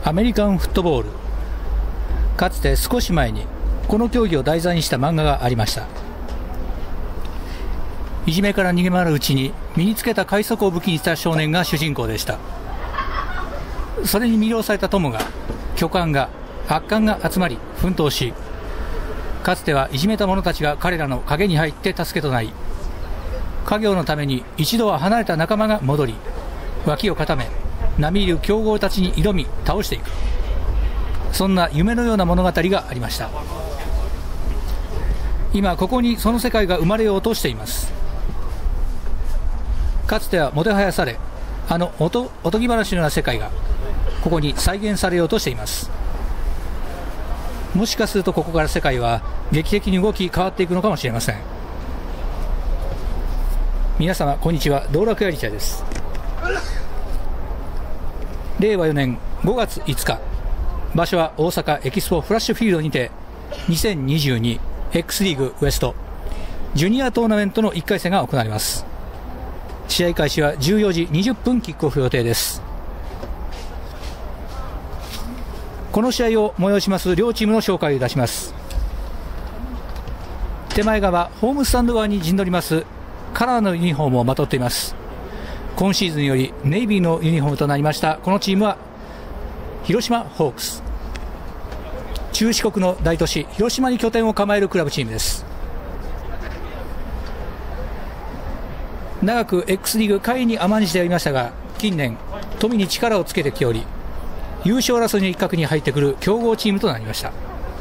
アメリカンフットボール。かつて少し前にこの競技を題材にした漫画がありました。いじめから逃げ回るうちに身につけた快速を武器にした少年が主人公でした。それに魅了された友が巨漢が悪漢が集まり奮闘し、かつてはいじめた者たちが彼らの影に入って助けとなり、家業のために一度は離れた仲間が戻り、脇を固め並みいる強豪たちに挑み倒していく、そんな夢のような物語がありました。今ここにその世界が生まれようとしています。かつてはもてはやされ、あのおとぎ話のような世界がここに再現されようとしています。もしかするとここから世界は劇的に動き変わっていくのかもしれません。皆様こんにちは、道楽やりちゃです。令和4年5月5日、場所は大阪エキスポフラッシュフィールドにて 2022X リーグウエストジュニアトーナメントの1回戦が行われます。試合開始は14時20分キックオフ予定です。この試合を催します両チームの紹介をいたします。手前側ホームスタンド側に陣取りますカラーのユニフォームをまとっています。今シーズンよりネイビーのユニフォームとなりましたこのチームは広島ホークス、中四国の大都市広島に拠点を構えるクラブチームです。長く X リーグ下位に甘んじておりましたが、近年富に力をつけてきており、優勝争いの一角に入ってくる強豪チームとなりました。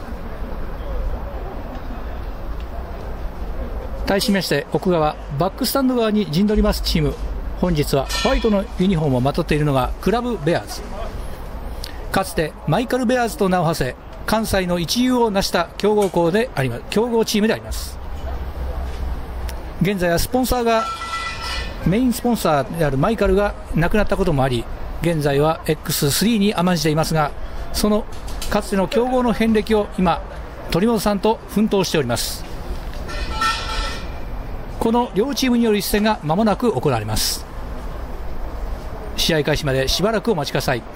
対しまして奥側バックスタンド側に陣取りますチーム、本日はホワイトのユニフォームをまとっているのがクラブベアーズ。かつてマイカル・ベアーズと名を馳せ関西の一流を成した強豪チームであります。現在はスポンサーがメインスポンサーであるマイカルが亡くなったこともあり、現在は X3 に甘んじていますが、そのかつての強豪の遍歴を今取り戻さんと奮闘しております。この両チームによる一戦が間もなく行われます。試合開始までしばらくお待ちください。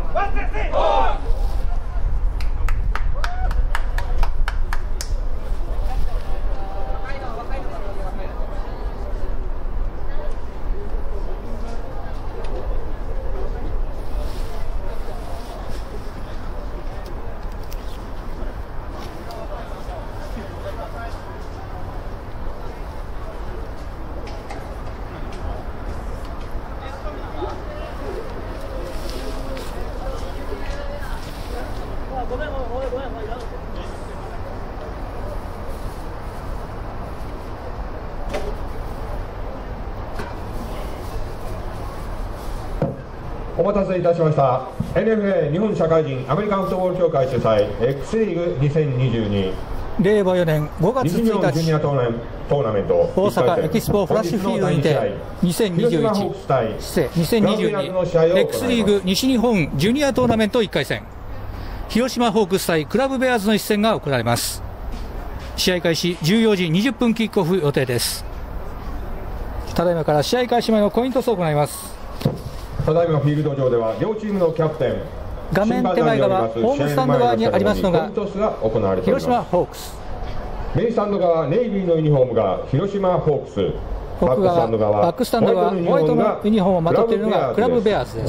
お待たせいたしました。 NFA 日本社会人アメリカンフットボール協会主催 X リーグ2022 令和4年5月西日本ジュニア 1日トーナメント大阪エキスポフラッシュフィールドにて2022 X リーグ西日本ジュニアトーナメント1回戦、広島ホークス対クラブベアーズの一戦が行われます。試合開始14時20分キックオフ予定です。ただいまから試合開始前のコイントスを行います。 ただいまフィールド上では両チームのキャプテン、 画面手前側ホームスタンド側にありますのが広島ホークス、 メインスタンド側ネイビーのユニフォームが広島ホークス、 奥側バックスタンド側ホワイトのユニフォームをまとっているのがクラブベアーズです。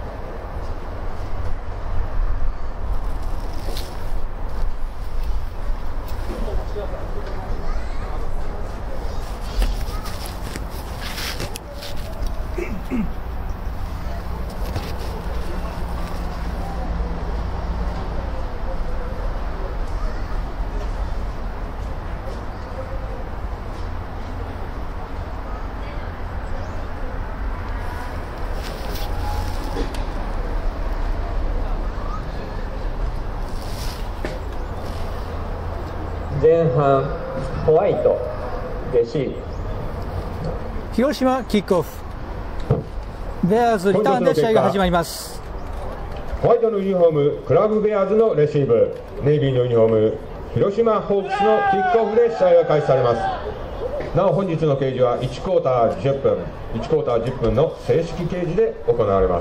前半ホワイトレシーブ、 広島キックオフ、ベアーズリターンで試合が始まります。 ホワイトのユニフォームクラブベアーズのレシーブ、ネイビーのユニフォーム広島ホークスのキックオフで試合が開始されます。なお本日の掲示は1クォーター10分1クォーター10分の正式掲示で行われます。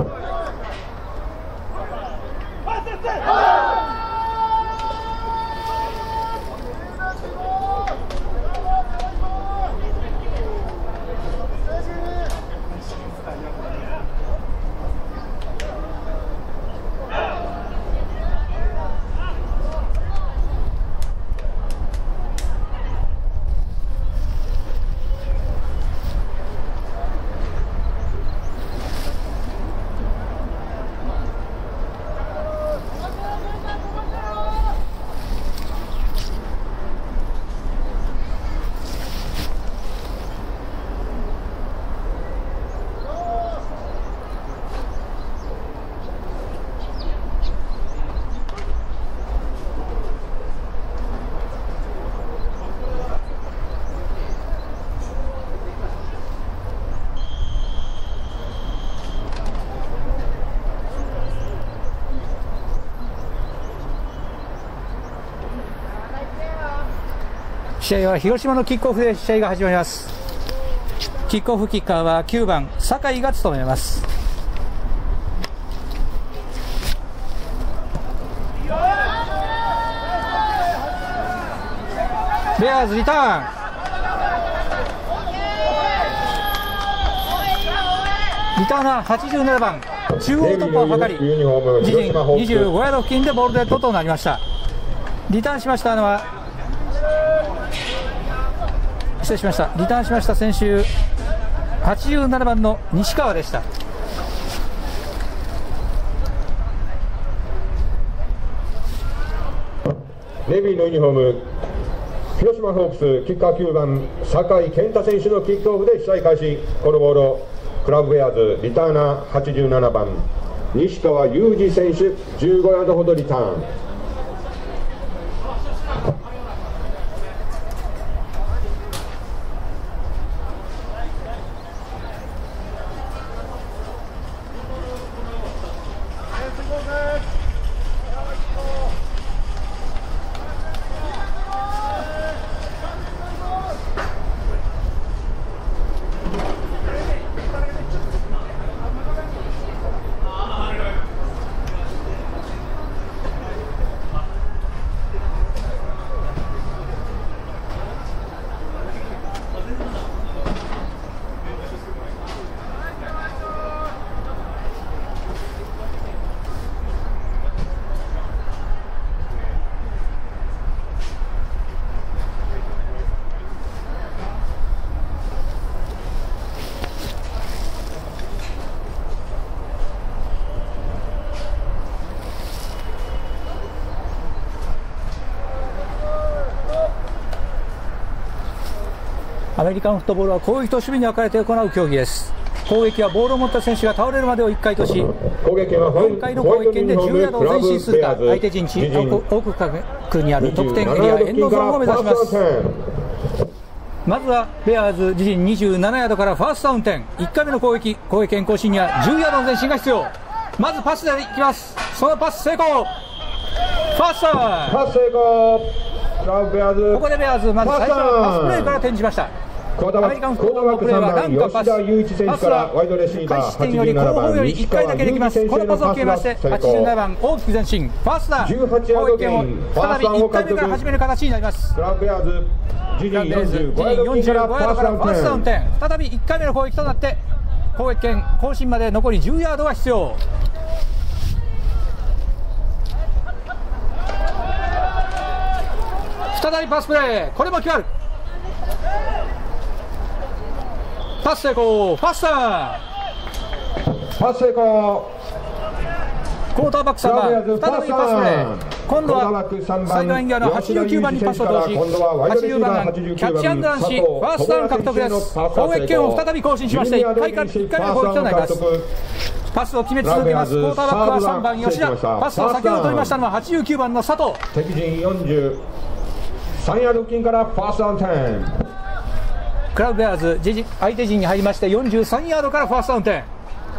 試合は広島のキックオフで試合が始まります。キックオフキッカーは9番酒井が務めます。ベアーズリターン、リターナー87番中央突破を図り自陣25ヤード付近でボールデッドとなりました。リターンしましたのは失礼しました。リターンしました選手87番の西川でした。 ネビーのユニフォーム広島ホークスキッカー9番酒井健太選手のキックオフで試合開始。このボールをクラブベアーズリターナー87番西川裕二選手15ヤードほどリターン。 アメリカンフットボールは攻撃と守備に分かれて行う競技です。攻撃はボールを持った選手が倒れるまでを1回とし、4回の攻撃権で10ヤードを前進するか、相手陣地奥角にある得点エリアエンドゾーンを目指します。まずはベアーズ自陣27ヤードからファーストダウン10、1回目の攻撃権更新には10ヤードの前進が必要。まずパスでいきます。そのパス成功、ファーストパス成功。 ここでベアーズまず最初のパスプレーから転じました。アメリカンフットボールのプレーはランかパス、パスは開始点より後方より1回だけできます。このパスを決めまして87番大きく前進、ファーストダウン、攻撃権を再び1回目から始める形になります。 クラブベアーズ自陣45ヤードからファーストダウン10、再び1回目の攻撃となって攻撃権更新まで残り10ヤードが必要。再びパスプレー、これも決まる。パス成功、ファーストダウン、 パス成功。 クォーターバック3番、再びパスプレー、今度はサイドライン際の89番にパスを通し、80番がキャッチアンドランし、ファーストダウン獲得です。攻撃権を再び更新しまして、1回目の攻撃となります。パスを決め続けます。クォーターバックは3番吉田、パスを先ほど取りましたのは89番の佐藤。 敵陣43ヤード付近からファーストダウン10。 クラブベアーズ相手陣に入りまして43ヤードからファーストダウン10。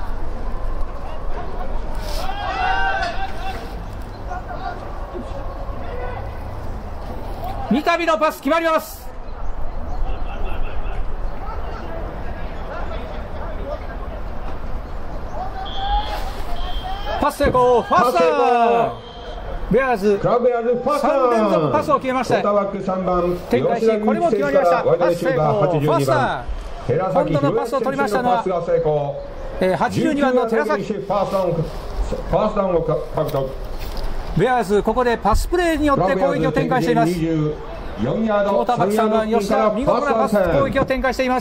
三度のパス決まります。パス成功、ファーストダウン。ベアーズ3連続パスを決めまして展開し、これも決まりました。パス成功、ファーストダウン。今度のパスを取りましたのは82番の寺崎。ベアーズここでパスプレーによって攻撃を展開しています。クォーターバック3番吉田、見事なパス攻撃を展開しています。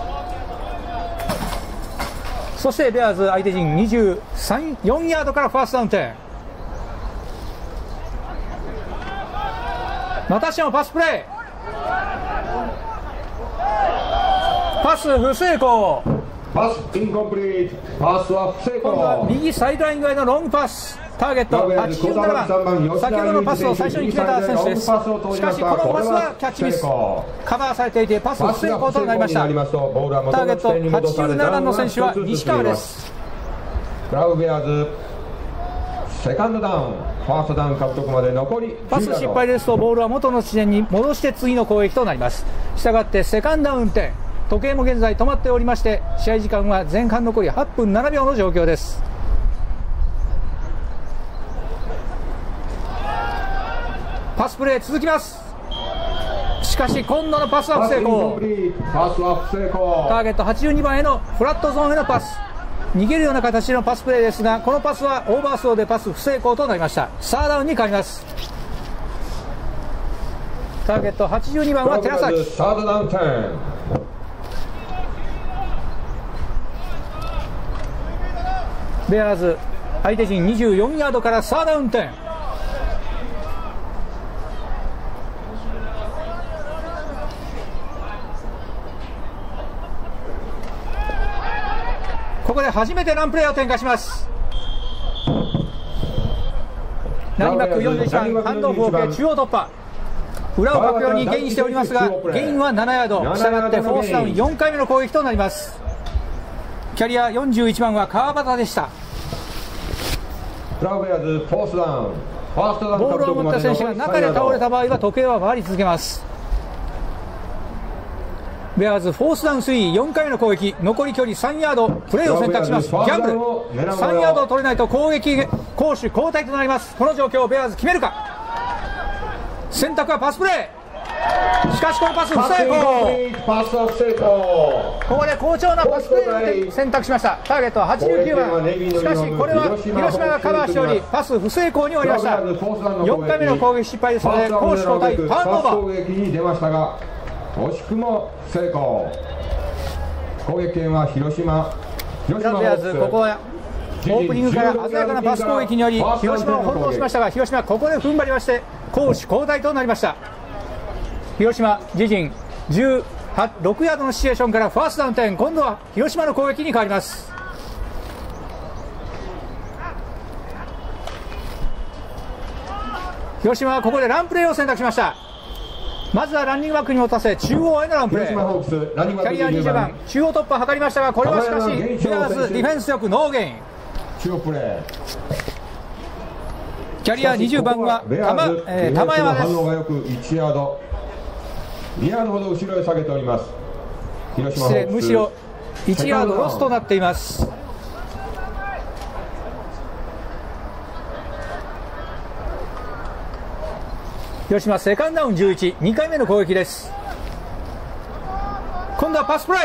そしてベアーズ相手陣4ヤードからファーストダウン10。またしてもパスプレー、パス不成功、 パスインコンプリート、パスは不成功。 今度は右サイドライン側へのロングパス、ターゲット87番、先ほどのパスを最初に決めた選手です。しかしこのパスはキャッチミス、カバーされていてパス不成功となりました。ターゲット87番の選手は西川です。 クラブベアーズセカンドダウン、ファーストダウン獲得まで残りパス失敗ですとボールは元の地点に戻して次の攻撃となります。したがってセカンドダウン10、時計も現在止まっておりまして試合時間は前半残り8分7秒の状況です。パスプレー続きます。しかし今度のパスは不成功。ターゲット82番へのフラットゾーンへのパス、逃げるような形のパスプレーですが、このパスはオーバースローでパス不成功となりました。サーダウンに変わります。ターゲット82番は寺崎。ベアーズ相手陣24ヤードからサーダウン10。ここで初めてランプレーを展開します。ラインバック41番ハンドオフを受け中央突破、裏をかくようにゲインしておりますがゲインは7ヤード、したがってフォースダウン4回目の攻撃となります。キャリア41番は川端でした。 ボールを持った選手が中で倒れた場合は時計は回り続けます。ベアーズフォースダウン3、4回目の攻撃、残り距離3ヤード、プレーを選択します。ギャンブル3ヤードを取れないと攻撃攻守交代となります。この状況をベアーズ決めるか。選択はパスプレー、しかしこのパス不成功。ここで好調なパスプレーを選択しました。ターゲットは89番、しかしこれは広島がカバーしておりパス不成功に終わりました。4回目の攻撃失敗ですので攻守交代、ターンオーバー。 惜しくも成功。攻撃権は広島。 クラブベアーズここはオープニングから鮮やかなパス攻撃により広島を翻弄しましたが、広島ここで踏ん張りまして攻守交代となりました。広島自陣17 6ヤードのシチュエーションからファーストダウン10、今度は広島の攻撃に変わります。広島はここでランプレーを選択しました。まずはランニングバックに持たせ中央へのランプレー、キャリア20番中央突破を図りましたが、これはしかしベアーズディフェンス力ノーゲイン。キャリア20番は玉山です。 反応がよく1ヤード2ヤードほど後ろへ下げております。広島ホークス、 むしろ1ヤードロスとなっています。広島セカンドダウン11、2回目の攻撃です。今度はパスプレ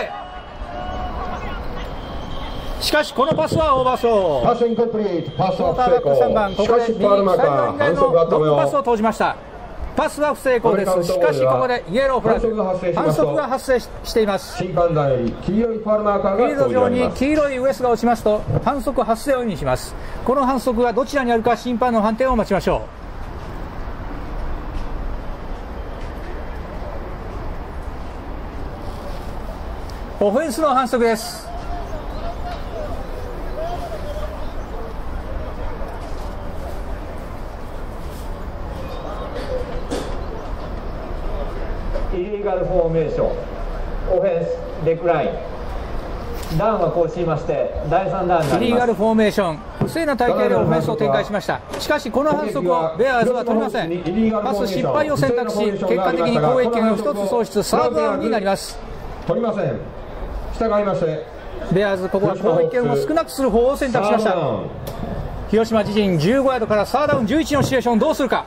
ー、しかしこのパスはオーバースロー。 パスインコンプリート、パスは不成功。 3番ここで右サイドライン側のロングパスを投じました。パスは不成功です。しかしここでイエローフラグ、反則が発生しています。 審判団より黄色いファウルマーカーがフィールド上に黄色いウエスが落ちますと反則発生を意味します。この反則がどちらにあるか審判の判定を待ちましょう。オフェンスの反則です。 イリーガルフォーメーション、オフェンスデクライン、ダウンはこうしまして第3ダウンになります。 イリーガルフォーメーション、不正な体系でオフェンスを展開しました。しかしこの反則をベアーズは取りません。パス失敗を選択し、結果的に攻撃権を1つ喪失、サードダウンになります。 取りません。従いましてベアーズここは攻撃権を少なくする方を選択しました。広島自陣15ヤードからサードダウン11のシチュエーション、どうするか。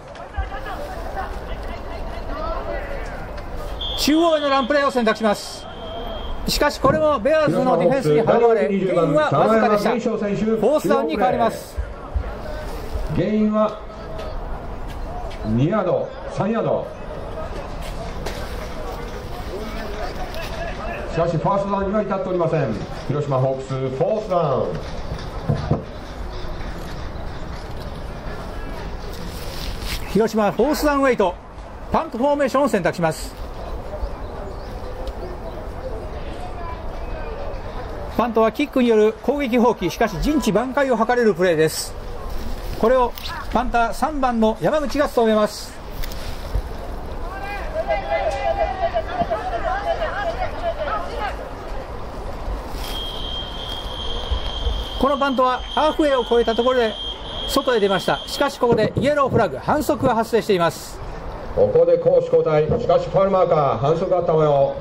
中央へのランプレーを選択します。しかしこれもベアーズのディフェンスに阻まれ、ゲインはわずかでした。フォースダウンに変わります。 ゲインは2ヤード3ヤード、しかしファーストダウンには至っておりません。広島ホークスフォースダウン。 広島フォースダウンウェイト、パントフォーメーションを選択します。パントはキックによる攻撃放棄、しかし陣地挽回を図れるプレーです。これをパンター3番の山口が務めます。このパントはハーフウェイを越えたところで外へ出ました。しかしここでイエローフラグ、反則が発生しています。 ここで攻守交代、しかしファウルマーカー、反則があった模様。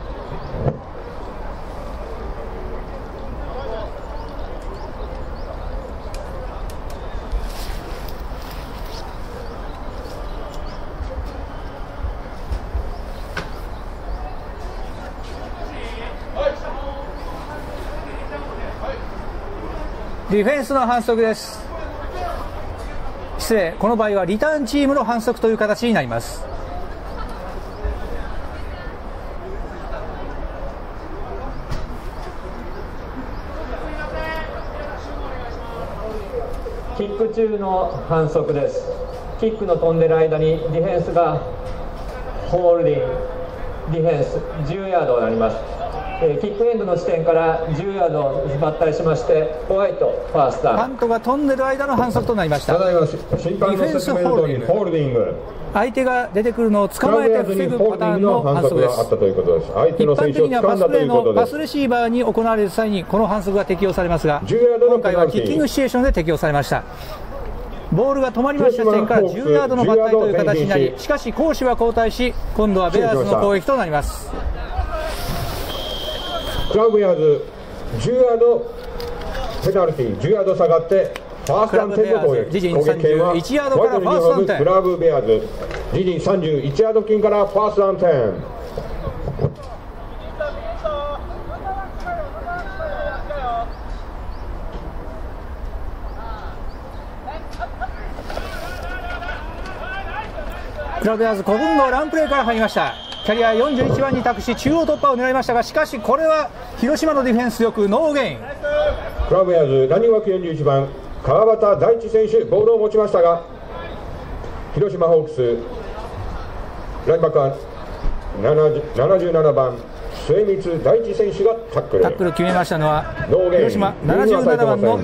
ディフェンスの反則です。失礼、この場合はリターンチームの反則という形になります。 キック中の反則です。キックの飛んでる間にディフェンスがホールディング、ディフェンス10ヤードになります。キックエンドの地点から10ヤードを抜体しましてホワイトファーストダウン。 パントが飛んでる間の反則となりました。 ただいま審判の説明の通りホールディング、 相手が出てくるのを捕まえて防ぐパターンの反則です。一般的にはパスプレーのパスレシーバーに行われる際にこの反則が適用されますが、今回はキッキングシチュエーションで適用されました。ボールが止まりました地点から10ヤードの抜体という形になり、しかし攻守は交代し、今度はベアーズの攻撃となります。 クラブベアーズ10ヤードペナルティー、10ヤード下がってファーストダウン10の攻撃。 自陣31ヤードからファーストダウン10。 クラブベアーズ自陣31ヤード付近からファーストダウン10。 クラブベアーズ古文のランプレーから入りました。キャリア41番に託し中央突破を狙いましたが、しかしこれは広島のディフェンス力ノーゲイン。 クラブベアーズランニング枠41番川端大地選手ボールを持ちましたが、広島ホークスラインバックは77番末光大地選手がタックル。 タックル決めましたのはノーゲイン、 広島77番の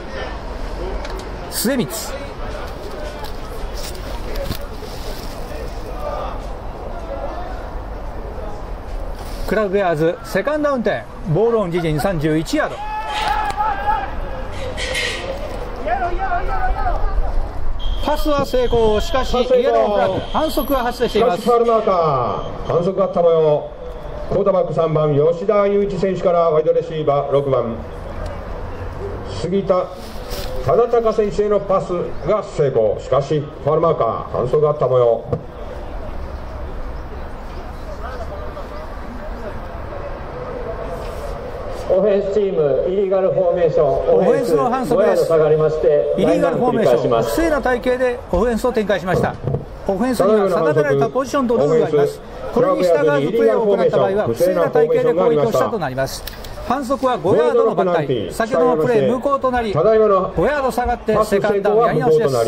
末光。クラブベアーズセカンドダウン点、ボールオン自陣31ヤード。パスは成功、しかしイエローフラッグ、反則が発生しています。 ファウルマーカー、反則があった模様。クォーターバック3番吉田雄一選手からワイドレシーバー6番杉田忠孝選手へのパスが成功。しかしファウルマーカー、反則があった模様。 オフェンスチームイリーガルフォーメーション、 オフェンスの反則です。 下がりましてイリーガルフォーメーション、不正な体系でオフェンスを展開しました。オフェンスには定められたポジションとルールがあります。これに従わずプレーを行った場合は不正な体系で攻撃をしたとなります。反則は5ヤードのバッタイ、先ほどのプレー無効となり、5ヤード下がってセカンドダウンやり直しです。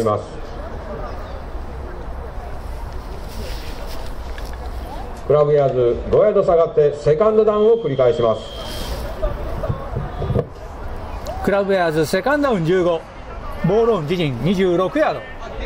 クラブベアーズ5ヤード下がってセカンドダウンを繰り返します。 クラブベアーズセカンドダウン15、ボールオン自陣26ヤード。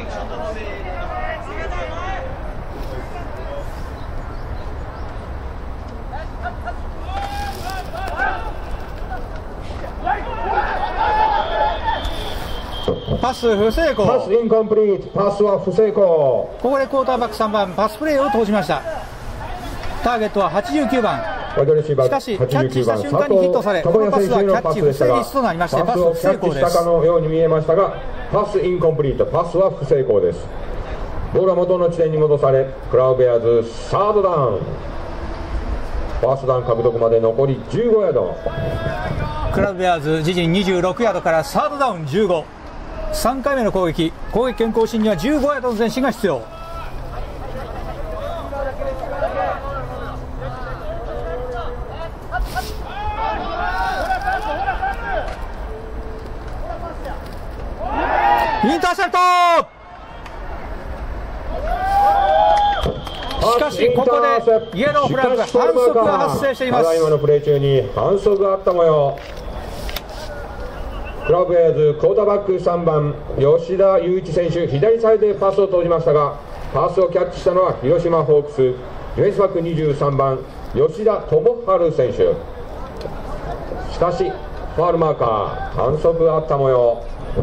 パス不成功。 パスインコンプリート、パスは不成功。 ここでクォーターバック3番パスプレーを投じました。ターゲットは89番。しかしキャッチした瞬間にヒットされ、このパスはキャッチ不成立となりましてパス不成功です。 パスをキャッチしたかのように見えましたが、パスインコンプリート、パスは不成功です。ボールは元の地点に戻され、クラブベアーズサードダウン。ファーストダウン獲得まで残り15ヤード。 クラブベアーズ自陣26ヤードからサードダウン15、3回目の攻撃権更新には15ヤードの前進が必要。インターセプト。しかしここでイエローフラッグ、反則が発生しています。 ただいまのプレー中に反則があった模様。クラブベアーズクォーターバック3番吉田雄一選手、左サイドでパスを投じましたが、パスをキャッチしたのは広島ホークスディフェンスバック23番吉田智春選手。しかしファウルマーカー、反則があった模様。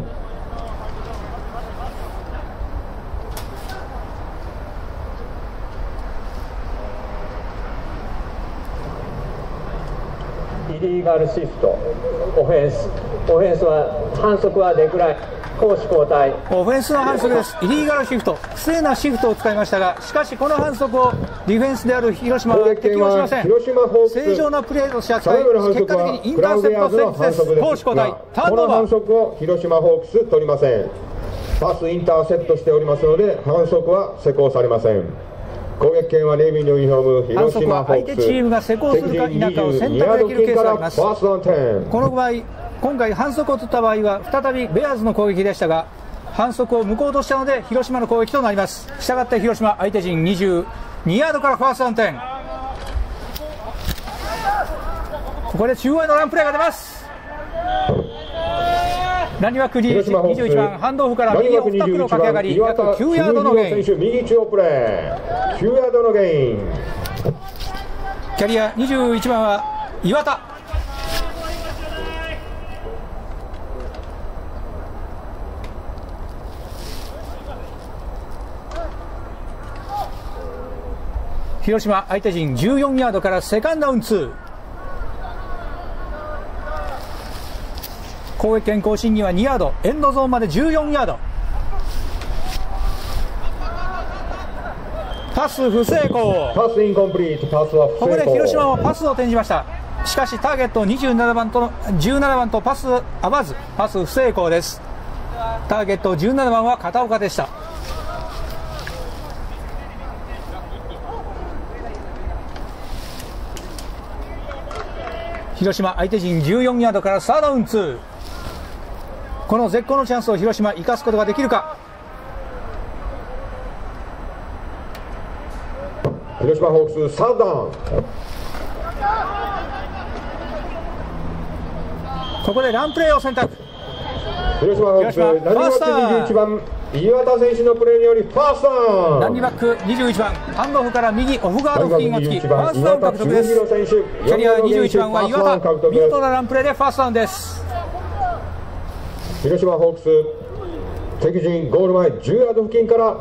イリーガルシフト、オフェンスは反則はデクライン、攻守交代。 オフェンスの反則です。イリーガルシフト、不正なシフトを使いましたが、しかしこの反則をディフェンスである広島は適用しません。正常なプレーとして扱い、結果的にインターセプト成立です。攻守交代、ターンオーバー。 この反則を広島ホークス取りません。パスインターセプトしておりますので反則は施行されません。攻撃権はネイビーのユニフォーム広島ホークス。 相手チームが施行するか否かを選択できるケースがあります。この場合、今回反則を取った場合は再びベアーズの攻撃でしたが、反則を無効としたので広島の攻撃となります。したがって広島相手陣22ヤードからファーストダウン点。ここで中央へのランプレーが出ます。ランニバック21番ハンドオフから右オフタックルを駆け上がり、約9ヤードのゲイン。 右中央プレー9ヤードのゲイン。 キャリア21番は岩田。広島相手陣14ヤードからセカンドダウン2。攻撃権更新には2ヤード、エンドゾーンまで14ヤード。パス不成功。 パスインコンプリート、パスは不成功。 ここで広島はパスを転じました。しかしターゲット17番とパス合わず、パス不成功です。ターゲット17番は片岡でした。広島相手陣14ヤードからサードダウン2。この絶好のチャンスを広島生かすことができるか。 広島ホークスサードダウン。 ここでランプレーを選択。 広島ホークスランニングバック21番岩田選手のプレーによりファーストダウン。 ランニングバック21番ハンドオフから右オフガード付近を突きファーストダウン獲得です。キャリア21番は岩田、見事なランプレーでファーストダウンです。 広島ホークス敵陣ゴール前10ヤード付近から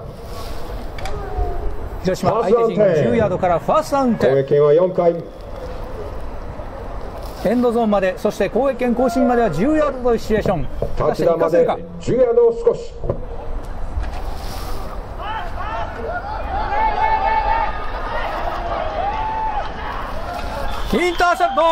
広島相手陣10ヤードからファーストダウン点。 攻撃権は4回。 エンドゾーンまで、そして攻撃権更新までは10ヤードというシチュエーション。 タッチダウンまで10ヤードを少し。 インターセプト。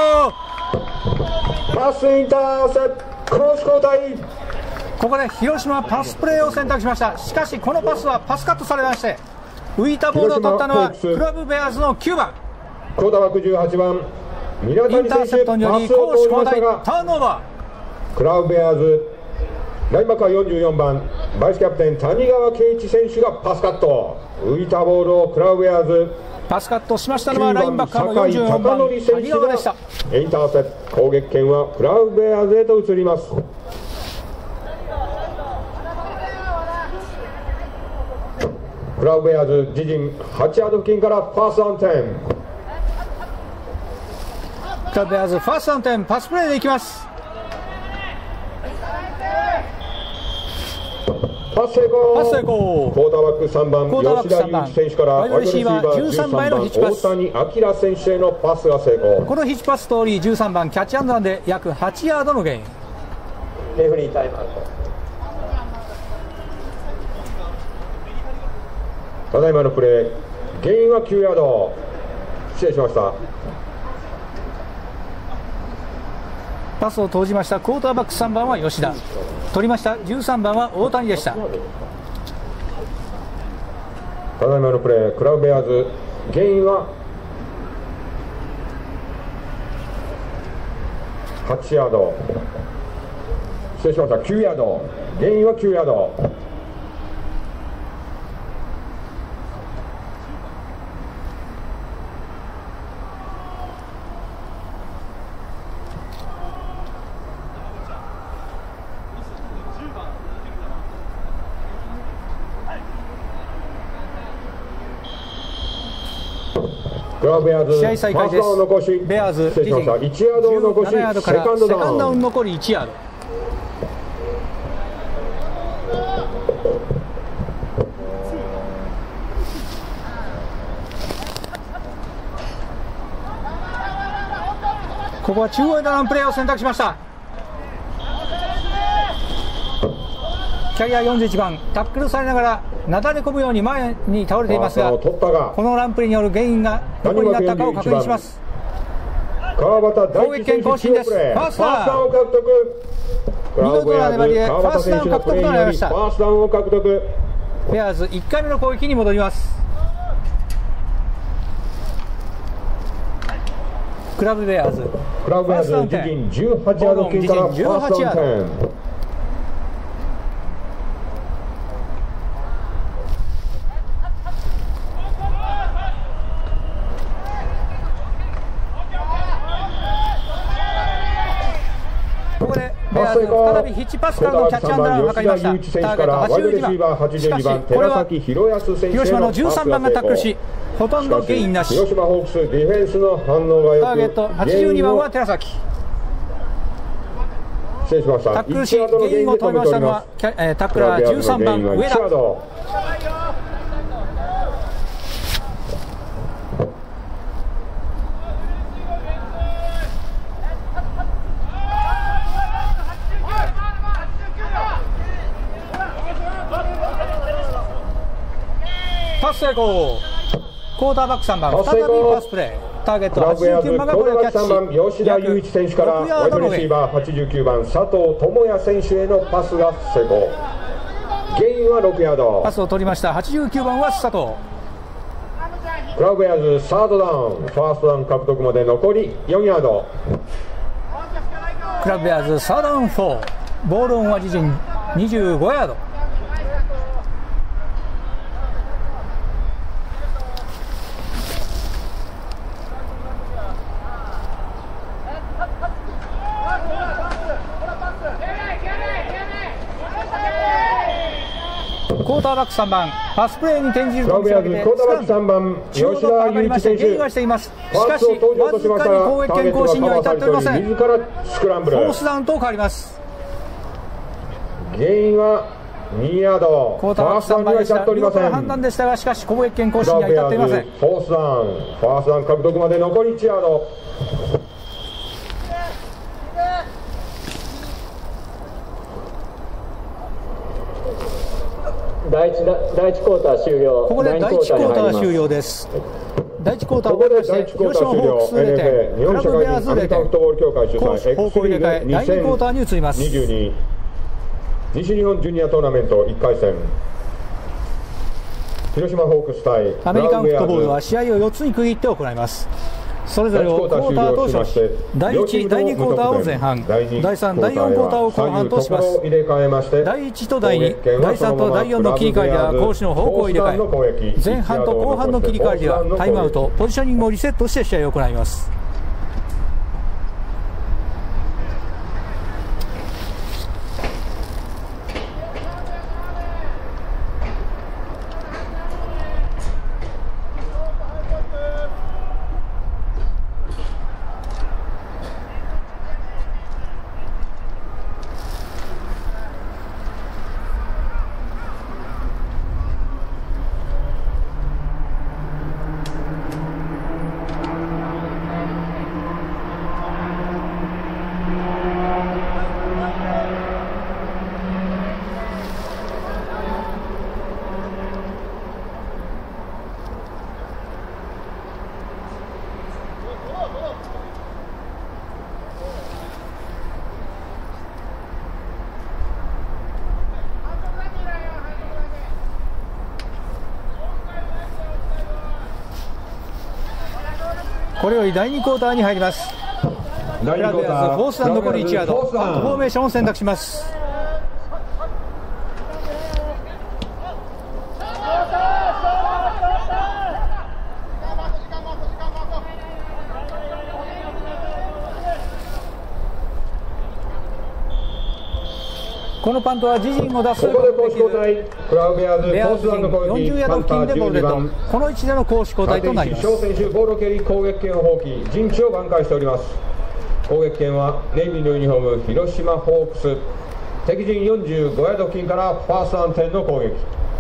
パスインターセプト、攻守交代。 ここで広島パスプレーを選択しました。しかしこのパスはパスカットされまして、浮いたボールを取ったのはクラブベアーズの9番クォーターバック18番インターセプトにより攻守交代ターンオーバー。クラブベアーズラインバックは44番バイスキャプテン谷川圭一選手がパスカット。浮いたボールをクラブベアーズパスカットしましたのはラインバッカーの44番谷川でした。 インターセプト、攻撃権はクラブベアーズへと移ります。クラブベアーズ自陣8ヤード付近からファーストダウン点。 クラブベアーズファーストダウン点、パスプレーでいきます。 パス成功。 パス成功。 クォーターバック3番吉田裕樹選手からワイドレシーバー13番大谷明選手へのパスが成功。 このヒッチパス通り13番キャッチアンドランで約8ヤードのゲイン。 レフェリータイムアウト。 ただいまのプレーゲインは9ヤード。失礼しました。 パスを投じましたクォーターバック3番は吉田、取りました13番は大谷でした。 ただいまのプレークラブベアーズゲインは8ヤード。失礼しました9ヤード。ゲインは9ヤード。 試合再開です。ベアーズ自陣 1ヤードを残し 17ヤードからセカンドダウン残り1ヤード。ここは中央へのランプレーを選択しました。キャリア41番タックルされながらなだれ込むように前に倒れていますが、このランプレーによるゲインがどこになったかを確認します。攻撃権更新です。ファーストダウン。見事な粘りでファーストダウン獲得となりました。ベアーズ1回目の攻撃に戻ります。クラブベアーズ自陣18ヤード付近からファーストダウン点。 再びヒッチパスからのキャッチアンドランを図りました。ターゲット82番。しかしこれは広島の13番がタックルしほとんどゲインなし。 広島ホークスディフェンスの反応がよく、 ターゲット82番は寺崎。 失礼しました。 タックルしゲインを取りましたのはタックラー13番上田。パス成功。クォーターバック3番再びパスプレー。ターゲット89番がこれをキャッチし、 吉田裕一選手からワイドレシーバー89番佐藤智也選手へのパスが成功。ゲインは6ヤード。 パスを取りました89番は佐藤。 クラブベアーズサードダウン、ファーストダウン獲得まで残り4ヤード。 クラブベアーズサードダウン4、ボールオンは自陣25ヤード。 クォーターバック3番パスプレーに転じると見クラブベアーズせかけてクォーターバック3番中央突破が上がりましてゲインはしています。しかしわずかに攻撃権更新には至っておりません。 自らスクランブル、 フォースダウンと変わります。 ゲインは2ヤード、 クォーターバック3番でした。見事な判断でしたが、しかし攻撃権更新には至っていません。 フォースダウン、ファーストダウン獲得まで残り1ヤード。 第1クォーター終了。 ここで第1クォーター終了です。第1クォーターを終わりまして広島ホークス0点、クラブベアーズ0点、攻守方向入れ替え、第2クォーターに移ります。 22西日本ジュニアトーナメント1回戦、広島ホークス対アメリカンフットボールは試合を4つに区切って行います。それぞれをクォーターと称し、第1、第2クォーターを前半、第3、第4クォーターを後半とします。第1と第2、第3と第4の切り替えでは攻守の方向を入れ替え、前半と後半の切り替えではタイムアウト、ポジショニングをリセットして試合を行います。これより第2クォーターに入ります。クラブベアーズフォースダウン残り1ヤード、ファントフォーメーションを選択します。このパントは自陣を出すことができず、 クラブベアーズベアーズ陣40ヤード付近でボールデッド、この位置での攻守交代となります。 小選手ボールを蹴り攻撃権を放棄、陣地を挽回しております。攻撃権はネイビーのユニフォーム広島ホークス、敵陣45ヤード付近からファーストアンテンの攻撃。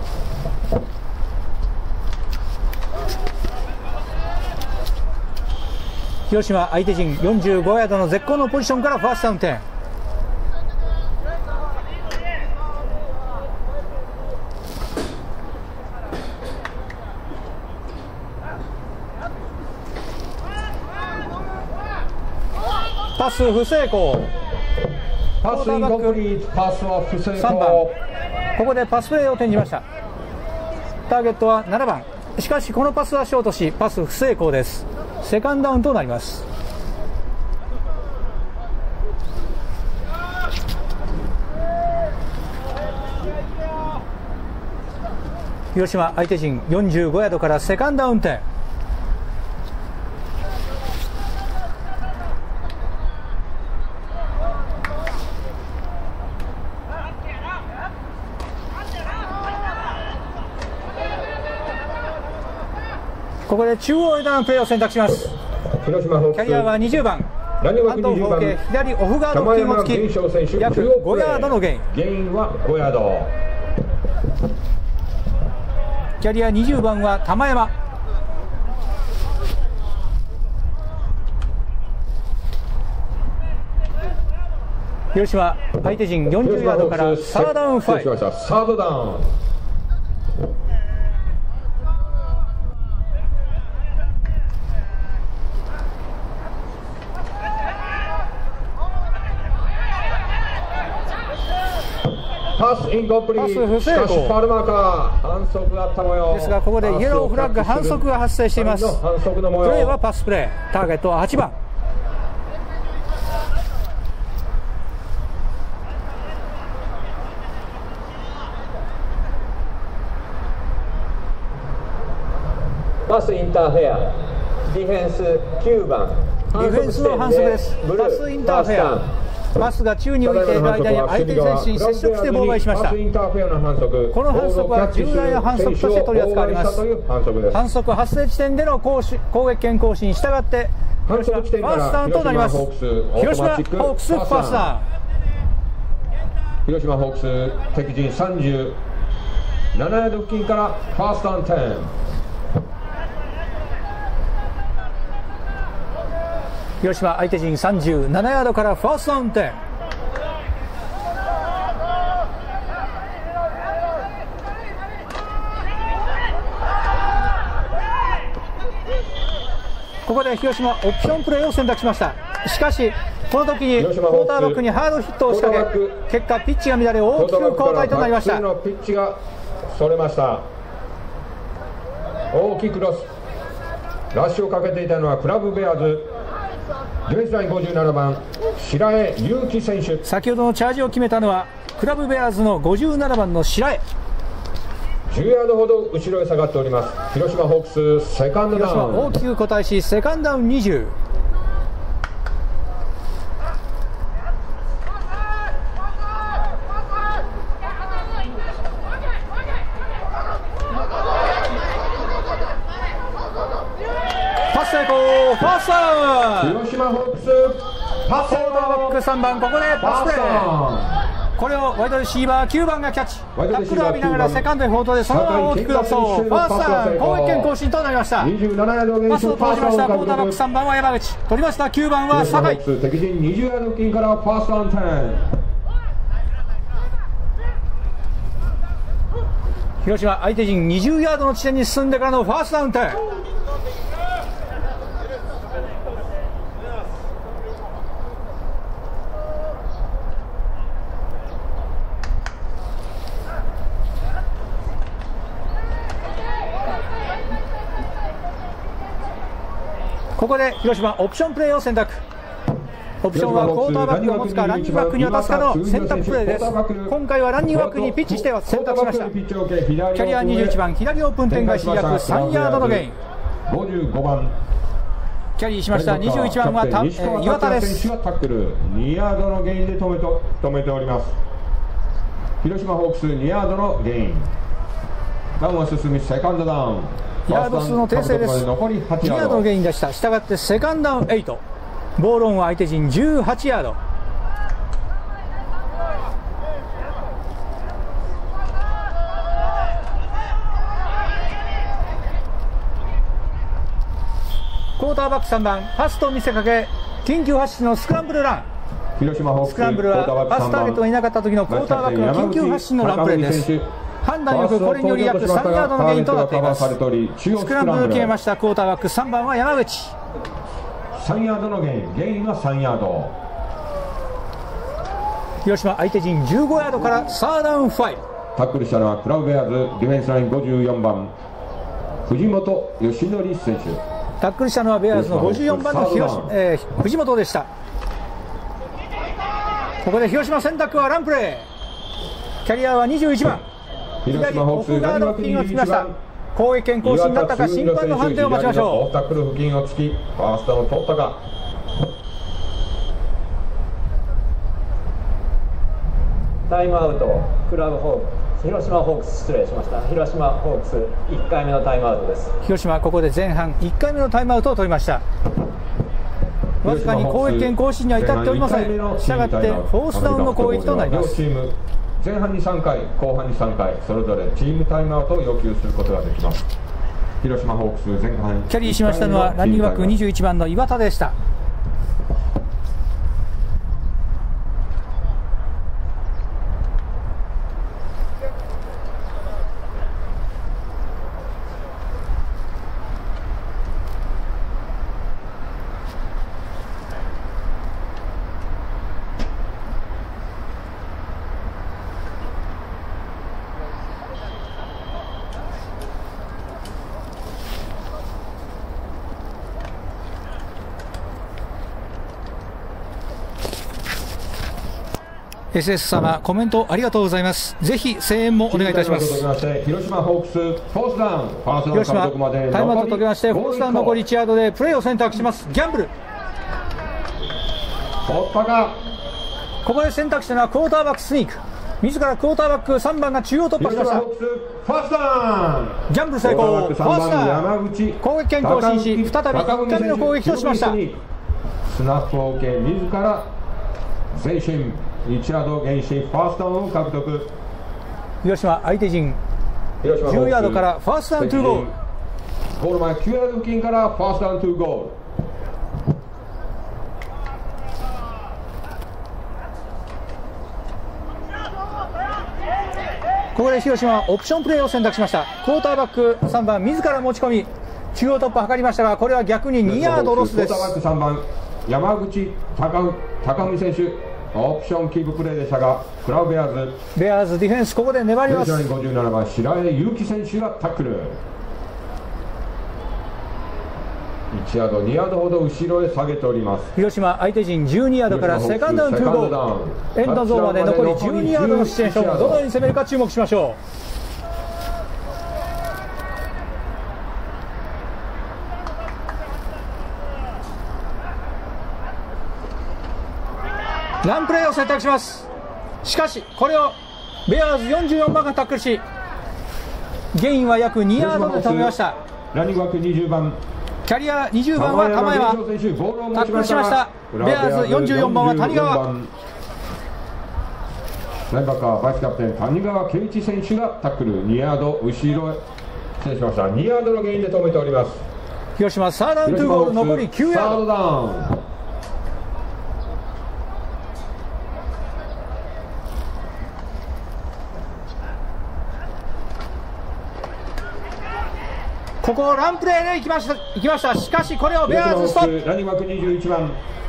広島相手陣45ヤードの絶好のポジションからファーストアンテン。パス不成功、 パスインコンプリート、パスは不成功。 3番、ここでパスプレーを転じました。ターゲットは7番、しかしこのパスはショートしパス不成功です。セカンドダウンとなります。広島相手陣45ヤードからセカンドダウン点。ここで中央枝のプレーを選択します。 広島ホークスキャリアは20番、 ランニングバック安藤 20番、 方形左オフガード付近を突き約5ヤードのゲイン。 ゲインは5ヤード。 キャリア20番は玉山。広島相手陣40ヤードからサードダウン5。 サードダウン。パスインコンプリート、しかしファウルマーカー、反則があった模様ですが、ここでイエローフラッグ反則が発生しています。プレーはパスプレー、ターゲットは8番。 パスインターフェア、ディフェンス9番、 ディフェンスの反則です。パスインターフェア、 パスが宙に浮いている間に相手選手に接触して妨害しました。この反則は重大な反則として取り扱われます。反則発生地点での攻撃権行使に従って広島ファーストダウンとなります。広島ホークスファーストダウン。 広島ホークス敵陣37ヤード付近からファーストダウン10。 広島相手陣37ヤードからファーストダウン10。ここで広島オプションプレーを選択しました。しかしこの時にクォーターバックにハードヒットを仕掛け、結果ピッチが乱れ大きく交代となりました。 ピッチがそれました。大きくロス。ラッシュをかけていたのはクラブベアーズディフェンスライン57番白江優輝選手。 先ほどのチャージを決めたのはクラブベアーズの57番の白江。 10ヤードほど後ろへ下がっております。広島ホークスセカンドダウン。 広島大きく後退しセカンドダウン20。パス成功。ファーストダウン。 広島ホークスパスコーナーバック3番、ここでパスプレー。これをワイドレシーバー9番がキャッチ。タックルを浴びながらセカンドへフォートでそのまま大きく独走。ファーストダウン、攻撃権更新となりました。パスを通しました。クォーターバック3番は山口、取りました。9番は酒井。 敵陣20ヤード付近からファーストダウン10。 広島相手陣20ヤードの地点に進んでからのファーストダウン10。ここで広島オプションプレーを選択。オプションはクォーターバックが持つかランニングバックに渡すかの選択プレーです。今回はランニングバックにピッチしては選択しました。キャリア21番左オープン展開し約3ヤードのゲイン。 55番キャリーしました。21番は岩田です。 タックル2ヤードのゲインで止めております。広島ホークス2ヤードのゲイン。ダウンは進みセカンドダウン。 ヤード数の訂正です。2ヤードのゲインでした。したがってセカンドダウン8。ボールオンは相手陣18ヤード。クォーターバック3番パスと見せかけ緊急発進のスクランブルラン。スクランブルはパスターゲットがいなかった時のクォーターバックの緊急発進のランプレーです。判断よくこれにより約3ヤードのゲインとなっています。スクランブル決めました。クォーターバック3番は山口。 3ヤードのゲインは3ヤード。 広島相手陣15ヤードからサーダウン5。 タックルしたのはクラブベアーズディフェンスライン54番藤本義則選手。 タックルしたのはベアーズの54番の藤本でした。ここで広島選択はランプレー。キャリアは21番左オフガード付近をつきました。攻撃権更新になったか審判の判定を待ちましょう。 タックル付近をつきファーストを取ったか。 タイムアウトクラブホークス広島ホークス失礼しました。広島ホークス1回目のタイムアウトです。 広島ここで前半1回目のタイムアウトを取りました。わずかに攻撃権更新には至っておりません。したがってフォースダウンの攻撃となります。 前半に3回後半に3回それぞれチームタイムアウトを要求することができます。広島ホークス前半キャリーしましたのはランニングバック21番の岩田でした。SS 様コメントありがとうございます。ぜひ声援もお願いいたします。 広島ホークスフォースダウン。 広島タイムアウト解きましてフォースダウン残り1ヤードでプレーを選択します。ギャンブル取ったかここで選択したのはクォーターバックスニーク、自らクォーターバック3番が中央突破しました。 ファーストダウン、 ジャンプ成功、ファーストダウン、 山口、 攻撃権更新し、再び1回目の攻撃としました。 スナップを受け、自ら前進、1ヤード減し、ファーストダウンを獲得。 広島相手陣10ヤードからファーストダウントゥーゴール、 ゴール前9ヤード付近からファーストダウントゥーゴール。 ここで広島はオプションプレーを選択しました。クォーターバック3番自ら持ち込み中央突破を図りましたが、これは逆に2ヤードロスです。 クォーターバック3番山口貴文選手、オプションキーププレーでしたが、クラブベアーズディフェンス、ここで粘ります。 57番白江優輝選手がタックル。1ヤード2ヤードほど後ろへ下げております。 広島相手陣12ヤードからセカンドダウントゥーゴール、エンドゾーンまで残り12ヤードのシチュエーション、どのように攻めるか注目しましょう。ランプレーを選択します。しかしこれをベアーズ44番がタックルし、ゲインは約2ヤードで止めました。 ランニングバック20番キャリア20番は玉山、タックルしました。ベアーズ44番は谷川、 ラインバッカーバイスキャプテン谷川圭一選手がタックル、2ヤード後ろへ、失礼しました、2ヤードのゲインで止めております。 広島サードダウントゥーゴール、残り9ヤード。 サードダウン、 ここランプレーで行きました。しかしこれをベアーズストップ。 ランニングバック21番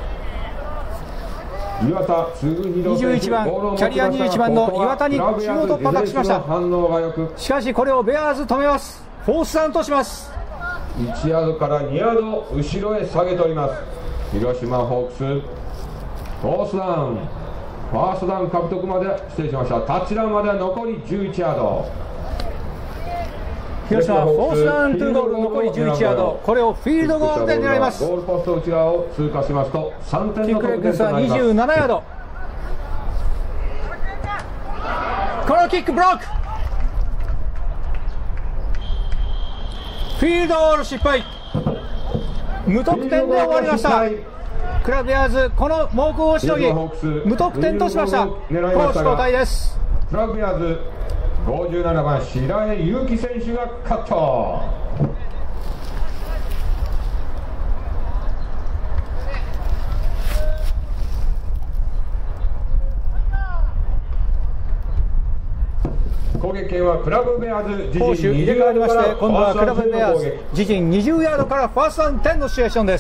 岩田 21番キャリア21番の岩田に中央突破託しました。しかしこれをベアーズ止めます。フォースダウンとします。 1ヤードから2ヤード後ろへ下げております。広島ホークスフォースダウン、ファーストダウン獲得まで、失礼しました、タッチダウンまでは残り11ヤード。 広島フォースダウントゥーゴール、残り11ヤード、これをフィールドゴールで狙います。 ゴールポスト内側を通過しますと3点の得点となります。キックレックスは 27ヤード、このキックブロック、フィールドゴール失敗、無得点で終わりました。クラブベアーズこの猛攻をしのぎ無得点としました。攻守交代です。 クラブベアーズ57番白江優輝選手がカット。攻撃権はクラブベアーズ、 攻守入れ替わりまして、今度はクラブベアーズ自陣20ヤードからファーストダウン10のシチュエーションです。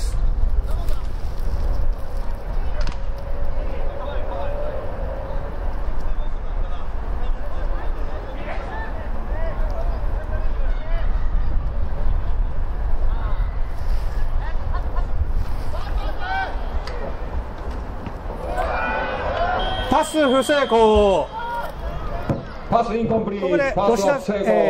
パス不成功、 パスインコンプリート、 ここで吉田、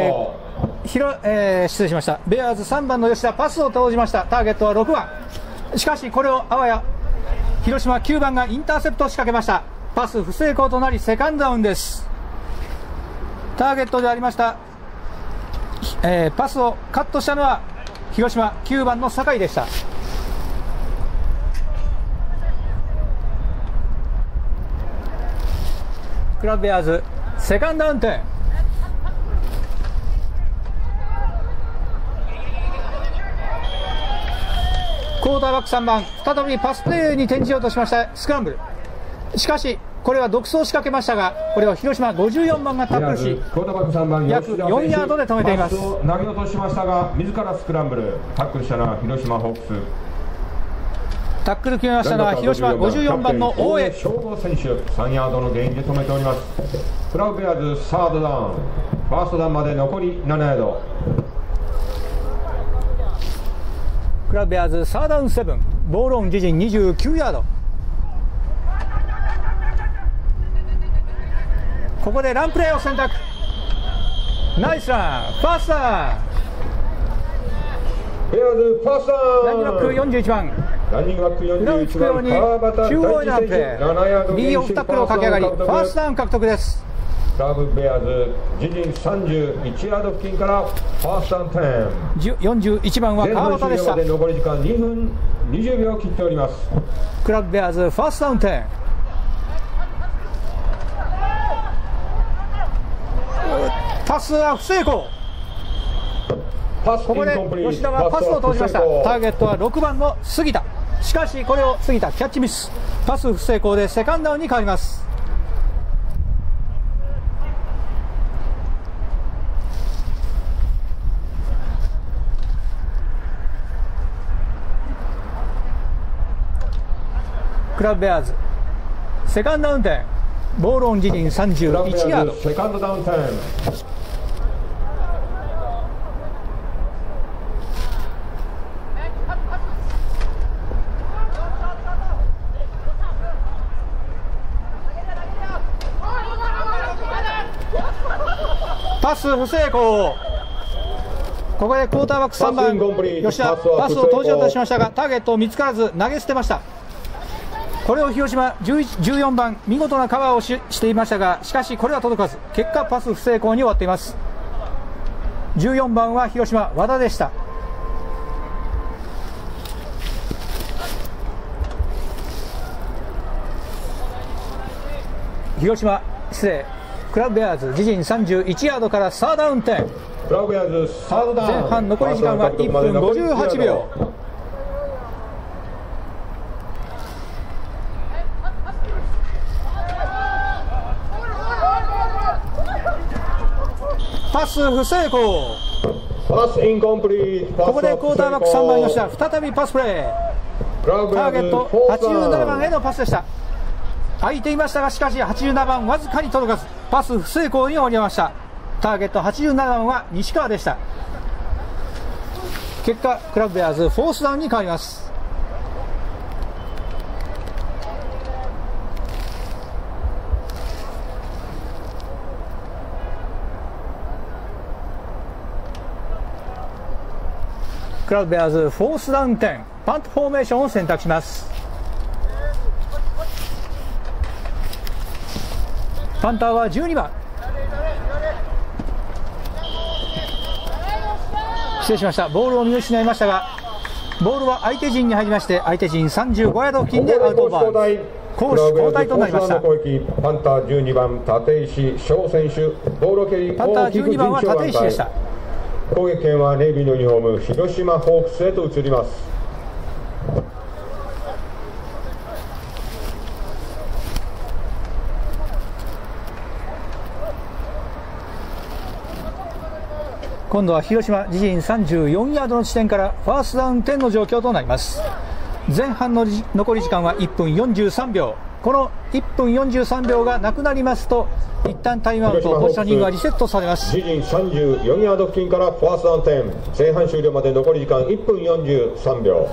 失礼しました。ベアーズ3番の吉田、パスを投じました。ターゲットは6番。しかしこれをあわや広島9番がインターセプトを仕掛けました。パス不成功となりセカンドダウンです。ターゲットでありました、パスをカットしたのは広島9番の酒井でした。クラブベアーズセカンドダウン10、クォーターバック3番再びパスプレーに転じようとしましたスクランブル。しかしこれは独走を仕掛けましたが、これを広島54番がタックルし約4ヤードで止めています。 パスを投げ落としましたが自らスクランブル、タックルしたのは広島ホークス。 タックル決めましたのは広島54番の大江翔吾選手、3ヤードのゲインで止めております。クラブベアーズサードダウン、ファーストダウンまで残り7ヤード。 クラブベアーズサードダウン7、ボールオン自陣29ヤード。ここでランプレーを選択、ナイスラン、ファーストダウン、 ベアーズファーストダウン、 ラインロック41番ランニングバック裏をつくように 41番川端中央へのアップ大地選手7ヤード右オフタックルを駆け上がりファーストダウン獲得です。 クラブベアーズ自陣31ヤード付近からファーストダウン10。 41番は川端でした。 前半終了まで残り時間2分20秒を切っております。 クラブベアーズファーストダウン10。パスは不成功。ここで吉田はパスを通しました。ターゲットは6番の杉田。しかしこれを杉田キャッチミス。パス不成功でセカンドダウンに変わります。クラブベアーズセカンドダウン10。ボールオン自陣31ヤード。 セカンドダウン10。 パス不成功。ここでクォーターバック3番吉田パスを投じようとしましたがターゲットを見つからず投げ捨てました。これを広島14番見事なカバーをしていましたがしかしこれは届かず結果パス不成功に終わっています。14番は広島和田でした。広島失礼クラブベアーズ自陣31ヤードからサードダウン10。 クラブベアーズサードダウン。 前半残り時間は1分58秒。パス不成功。 パスインコンプリート。 ここでクォーターバック3番吉田再びパスプレー。ターゲット87番へのパスでした。空いていましたがしかし87番わずかに届かずパス不成功に終わりました。ターゲット87番は西川でした。結果クラブベアーズフォースダウンに変わります。クラブベアーズフォースダウン10。パントフォーメーションを選択します。パンターは12番。失礼しました。ボールを見失いましたがボールは相手陣に入りまして相手陣35ヤード付近でアウトオーバー。攻守交代となりました。 パンター12番立石翔選手ボールを蹴りパンター12番は立石でした。 攻撃権はネイビーのユニフォーム広島ホークスへと移ります。 今度は広島自陣34ヤードの地点からファーストダウン10の状況となります。前半の残り時間は1分43秒。この1分43秒がなくなりますと一旦タイムアウトポジショニングがリセットされます。 自陣34ヤード付近からファーストダウン10。前半終了まで残り時間1分43秒。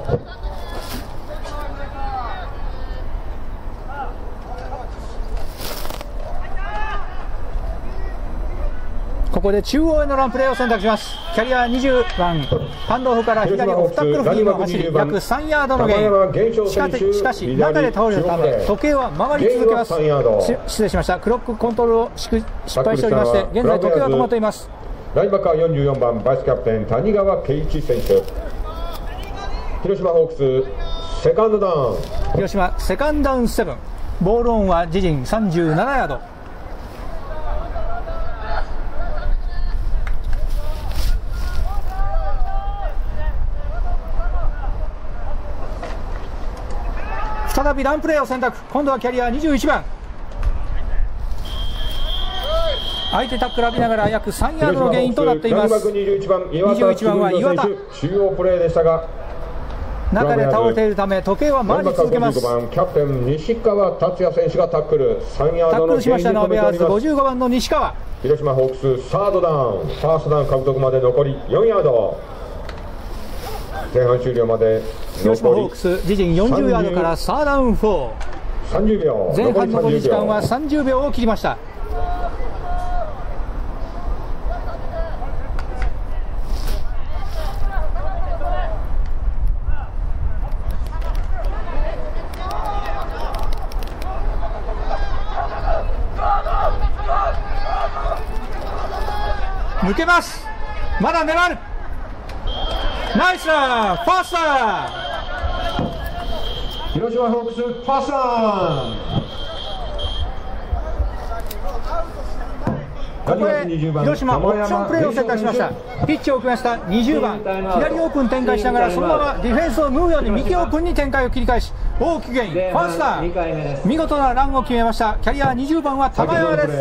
ここで中央へのランプレーを選択します。キャリア20番ハンドオフから左オフタックル付近の走り約3ヤードのゲイン。しかし中で倒れたため時計は回り続けます。失礼しました。クロックコントロールを失敗しておりまして現在時計が止まっています。 ラインバッカー44番バイスキャプテン谷川圭一選手。広島ホークスセカンドダウン。 広島セカンドダウン7。ボールオンは自陣37ヤード。再びランプレーを選択。今度はキャリア21番。相手タックル浴びながら約3ヤードのゲインとなっています。21番は岩田。 中央プレーでしたが中で倒れているため時計は回り続けます。 キャプテン西川達也選手がタックル3ヤードのゲインで止めております。タックルしましたのベアーズ55番の西川。 広島ホークスサードダウン。ファーストダウン獲得まで残り4ヤード。前半終了まで広島ホークス自陣40ヤードからサーダウン4。 30秒。 前半残り時間は30秒を切りました。 抜けます。まだ粘る。ナイスラン、ファーストラン。広島ホークスファーストラン。 ここで広島オプションプレーを選択しました。ピッチを置きました20番、左オープン展開しながらそのままディフェンスを縫うように右オープンに展開を切り返し大きくゲイン、ファースター、見事なランを決めました。キャリア20番は玉山です。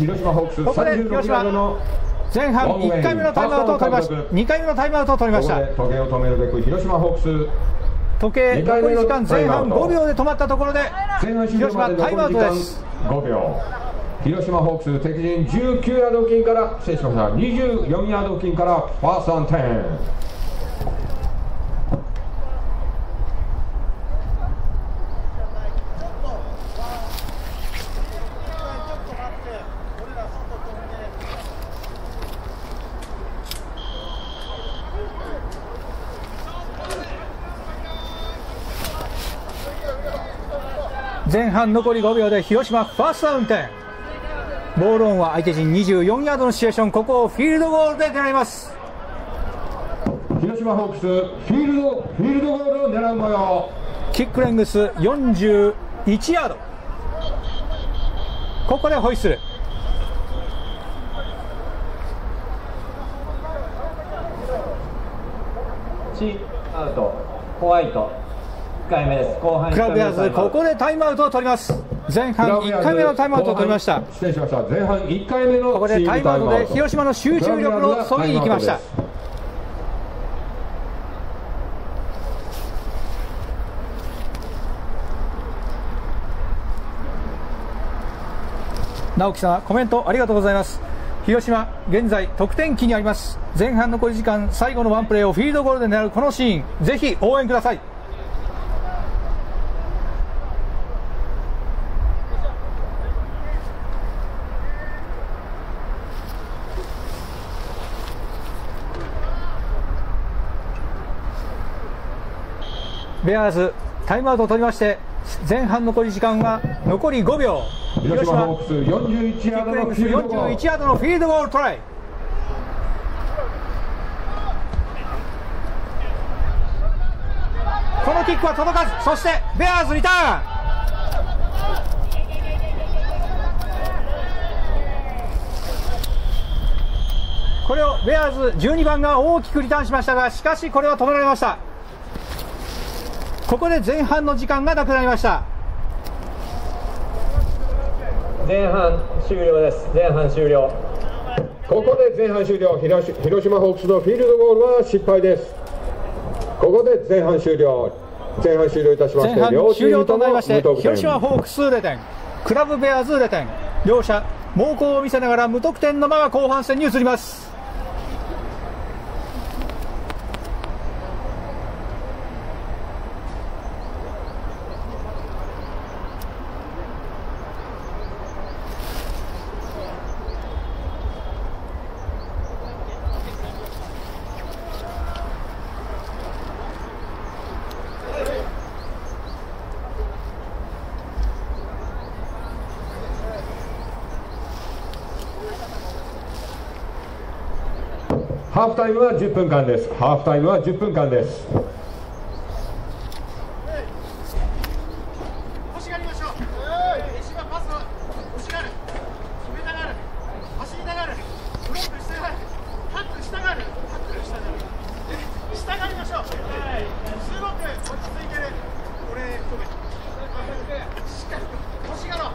ここで広島前半1回目のタイムアウトを取りました。2回目のタイムアウトを取りました。 時計を止めるべく広島ホークス時計残り時間前半5秒で止まったところで広島タイムアウトです。 5秒。広島ホークス敵陣19ヤード付近から失礼しました24ヤード付近からファーストアンテン。 前半残り5秒で広島ファーストダウン点。ボールオンは相手陣24ヤードのシチュエーション、ここをフィールドゴールで狙います。 広島ホークスフィールドゴールを狙う模様。 キックレングス41ヤード、ここでホイッスル。 チアウト、ホワイト1回目です。後半クラブベアーズここでタイムアウトを取ります。前半1回目のタイムアウトを取りました。 失礼しました。前半1回目のここでタイムアウトで広島の集中力のそぎに行きました。直樹さんコメントありがとうございます。広島現在得点期にあります。前半残り時間最後のワンプレーをフィールドゴールで狙うこのシーン、ぜひ応援ください。ベアーズタイムアウトを取りまして前半残り時間は残り5秒。 広島ホークス41ヤードのフィールドゴール、 41ヤードのフィールドゴールトライ。このキックは届かず、そしてベアーズリターン。これをベアーズ12番が大きくリターンしましたが、しかしこれは止められました。ここで前半の時間がなくなりました。 前半終了です。前半終了。 ここで前半終了。広島ホークスのフィールドゴールは失敗です。ここで前半終了。前半終了いたしまして、 前半終了となりまして、広島ホークス0点、クラブベアーズ0点、両者猛攻を見せながら無得点のまま後半戦に移ります。 ハーフタイムは10分間です。ハーフタイムは10分間です。 欲しがりましょう。レシーバーパスを欲しがる、決めたがる、走りたがる、ブロックしたがる、タックルしたがる、タックルしたがる、したがりましょう。すごく落ち着いてる。これ止めしっかり欲しがろう。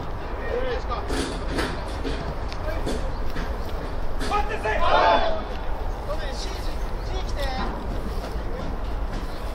待ってせい。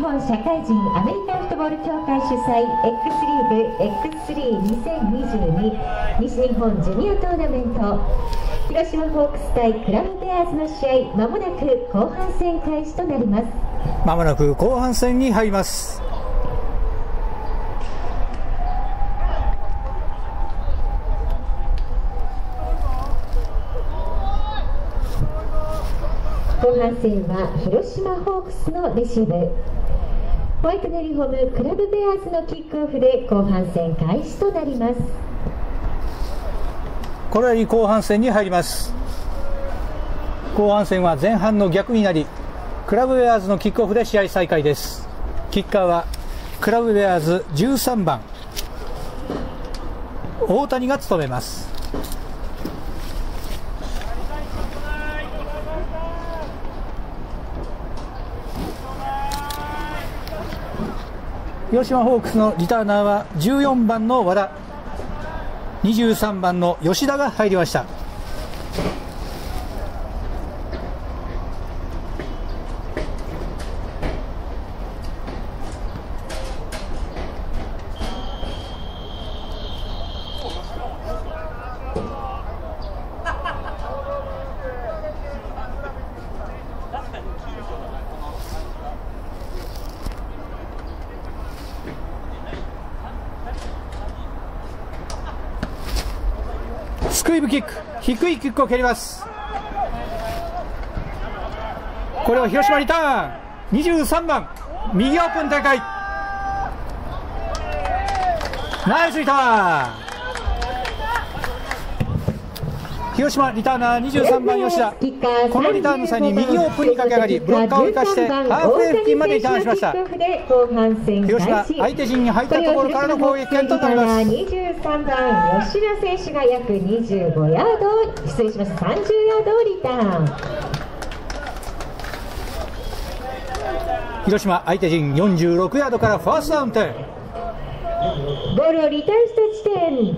本社会人アメリカンフットボール協会主催 X リーグ X32022 西日本ジュニアトーナメント、広島ホークス対クラブベアーズの試合、まもなく後半戦開始となります。 まもなく後半戦に入ります。 後半戦は広島ホークスのレシーブ、ホワイトのユニフォームクラブベアーズのキックオフで後半戦開始となります。 これより後半戦に入ります。後半戦は前半の逆になり、クラブベアーズのキックオフで試合再開です。キッカーはクラブベアーズ13番大谷が務めます。広島ホークスのリターナーは14番の和田、23番の吉田が入りました。スクイブキック、低いキックを蹴ります。これは広島リターン、23番右オープン展開、ナイスリターン。広島リターナー23番吉田、このリターンの際に右オープンに駆け上がり、ブロッカーを生かしてハーフウェイ付近までリターンしました。広島相手陣に入ったところからの攻撃権となります。 23番吉田選手が約25ヤード、失礼しました、30ヤードをリターン。 広島相手陣46ヤードからファーストダウン点、 ボールをリターンした地点、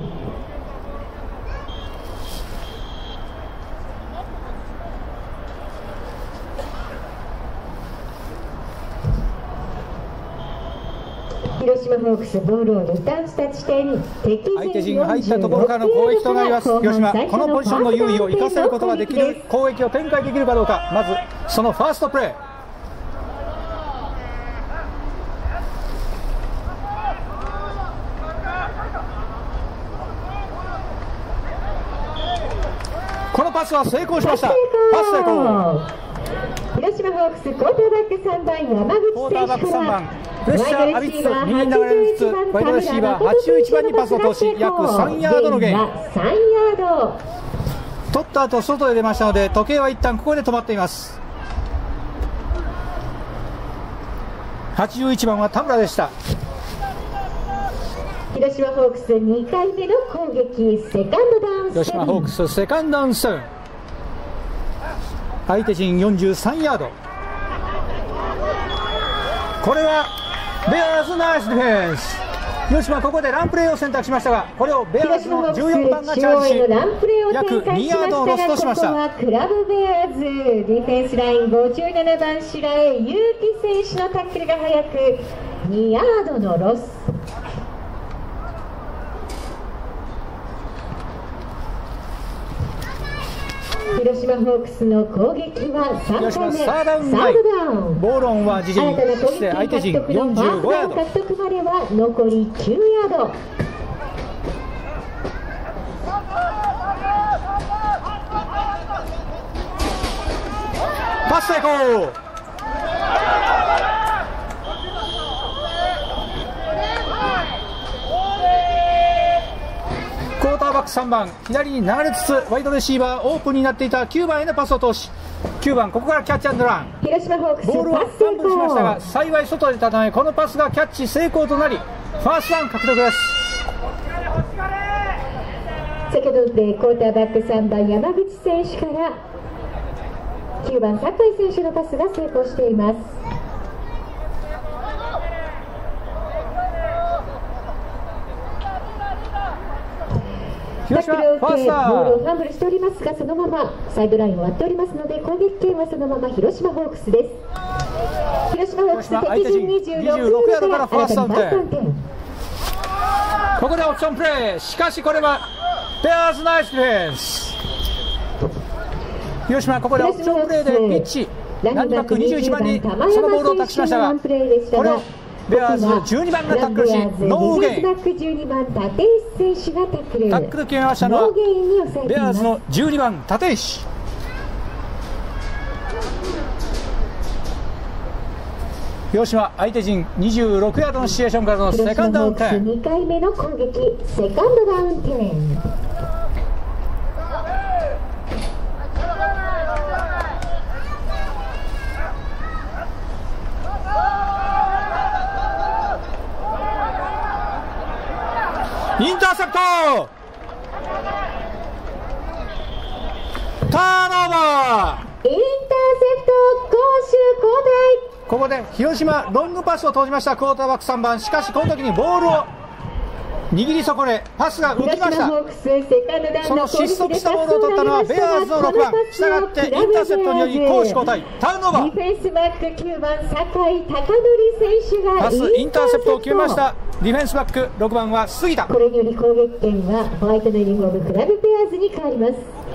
広島ホークスボールをリターンした地点、 相手陣が入ったところからの攻撃となります。広島このポジションの優位を生かせることができる攻撃を展開できるかどうか、まずそのファーストプレー、このパスは成功しました。パス成功。 広島ホークスクォーターバック3番山口選手からプレッシャー浴びつつ右に流れつつ、ワイドレシーバー81番にパスを通し、約3ヤードのゲイン。取った後外へ出ましたので、時計は一旦ここで止まっています。81番は田村でした。 広島ホークス2回目の攻撃、セカンドダウン。 広島ホークスセカンドダウン7、相手陣43ヤード、これはベアーズナイスディフェンス。広島ここでランプレーを選択しましたが、これをベアーズの14番がチャージし、約2ヤードをロストしました。 ここはクラブベアーズディフェンスライン57番白江優輝選手のタックルが速く2ヤードのロス。広島ホークスの攻撃は3回目、サードダウン。 ボールオンは自陣、そして相手陣45ヤード。 獲得までは残り9ヤード。 パス成功。クォーターバック3番左に流れつつ、ワイドレシーバーオープンになっていた9番へのパスを通し、9番ここからキャッチアンドラン。 広島ホークスボールはファンブルしましたが、幸い外でたため、このパスがキャッチ成功となり、ファーストダウン獲得です。 先ほどでクォーターバック3番山口選手から9番酒井選手のパスが成功しています。タックルを受け、ボールをファンブルしておりますが、そのままサイドラインを割っておりますので、攻撃権はそのまま広島ホークスです。 広島ホークス相手陣26ヤードからファーストダウン点。ここでオプションプレー、しかしこれはベアーズナイスディフェンス。広島ここでオプションプレーでピッチランニングバック21番にそのボールを託しましたが、これをベアーズ12番がタックルしノーゲイン。タックル決めましたのはベアーズの12番立石。広島相手陣26ヤードのシチュエーションからのセカンドダウン点。 2回目の攻撃、セカンドダウン点。 インターセプト、ターンオーバー。 インターセプト、攻守交代。 ここで広島ロングパスを投じましたクォーターバック3番。しかしこの時にボールを握り損ねパスが浮きました。その失速したボールを取ったのはベアーズの6番。したがってインターセプトにより攻守交代、ターンオーバー。 ディフェンスバック9番酒井貴則選手がパスインターセプトを決めました。ディフェンスバック6番は杉田。 これにより攻撃権はホワイトのユニフォームクラブベアーズに変わります。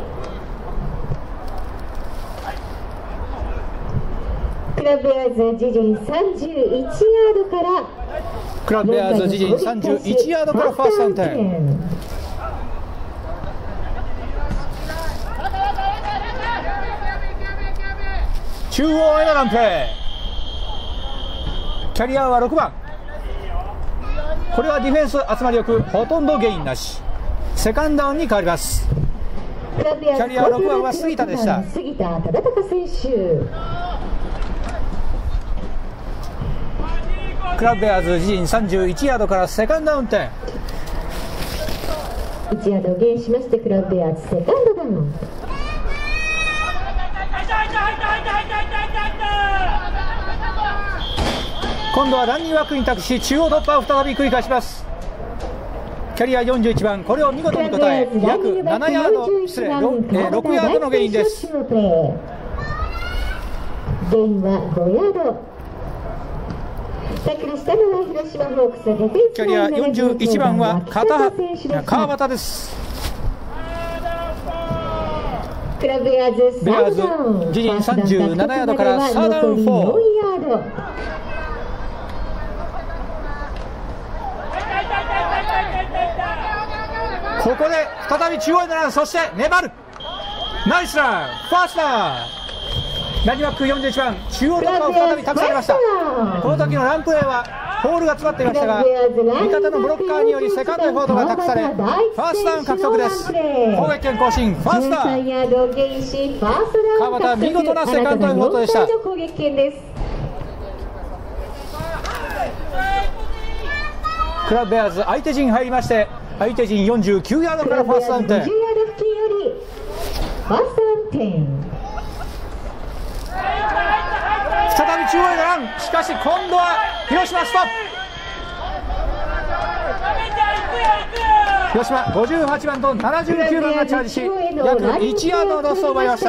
クラブベアーズ自陣31ヤードからクラブベアーズ自陣31ヤードからファーストダウン点。中央へのランプレー、キャリアは6番。これはディフェンス集まりよくほとんどゲインなし、セカンドダウンに変わります。 キャリア6番は杉田でした。 杉田忠孝選手。 クラブベアーズ自陣31ヤードからセカンドダウン点。 1ヤードゲインしましてクラブベアーズセカンドダウン。 今度はランニングバックに託し中央突破を再び繰り返します。キャリア41番、これを見事に応え約7ヤード失礼 6ヤードのゲインです。 ゲインは5ヤード。タックルしたのは広島ホークスディフェンス。 キャリア41番は川端です。 クラブベアーズベアーズ自陣37ヤードからサーダウン4。ここで再び中央へのラン、そして粘るナイスラン、ファーストダウン。ランニングバック41番中央突破を再び託されました。この時のランプレーはホールが詰まっていましたが味方のブロッカーによりセカンドエフォートが託されファーストダウン獲得です。攻撃権更新、ファーストダウン。川端見事なセカンドエフォートでした。クラブベアーズ相手陣入りまして相手陣49ヤードからファーストダウン点。再び中央へのラン、しかし今度は広島ストップ。広島58番と79番がチャージし約1ヤードのロスを奪いました。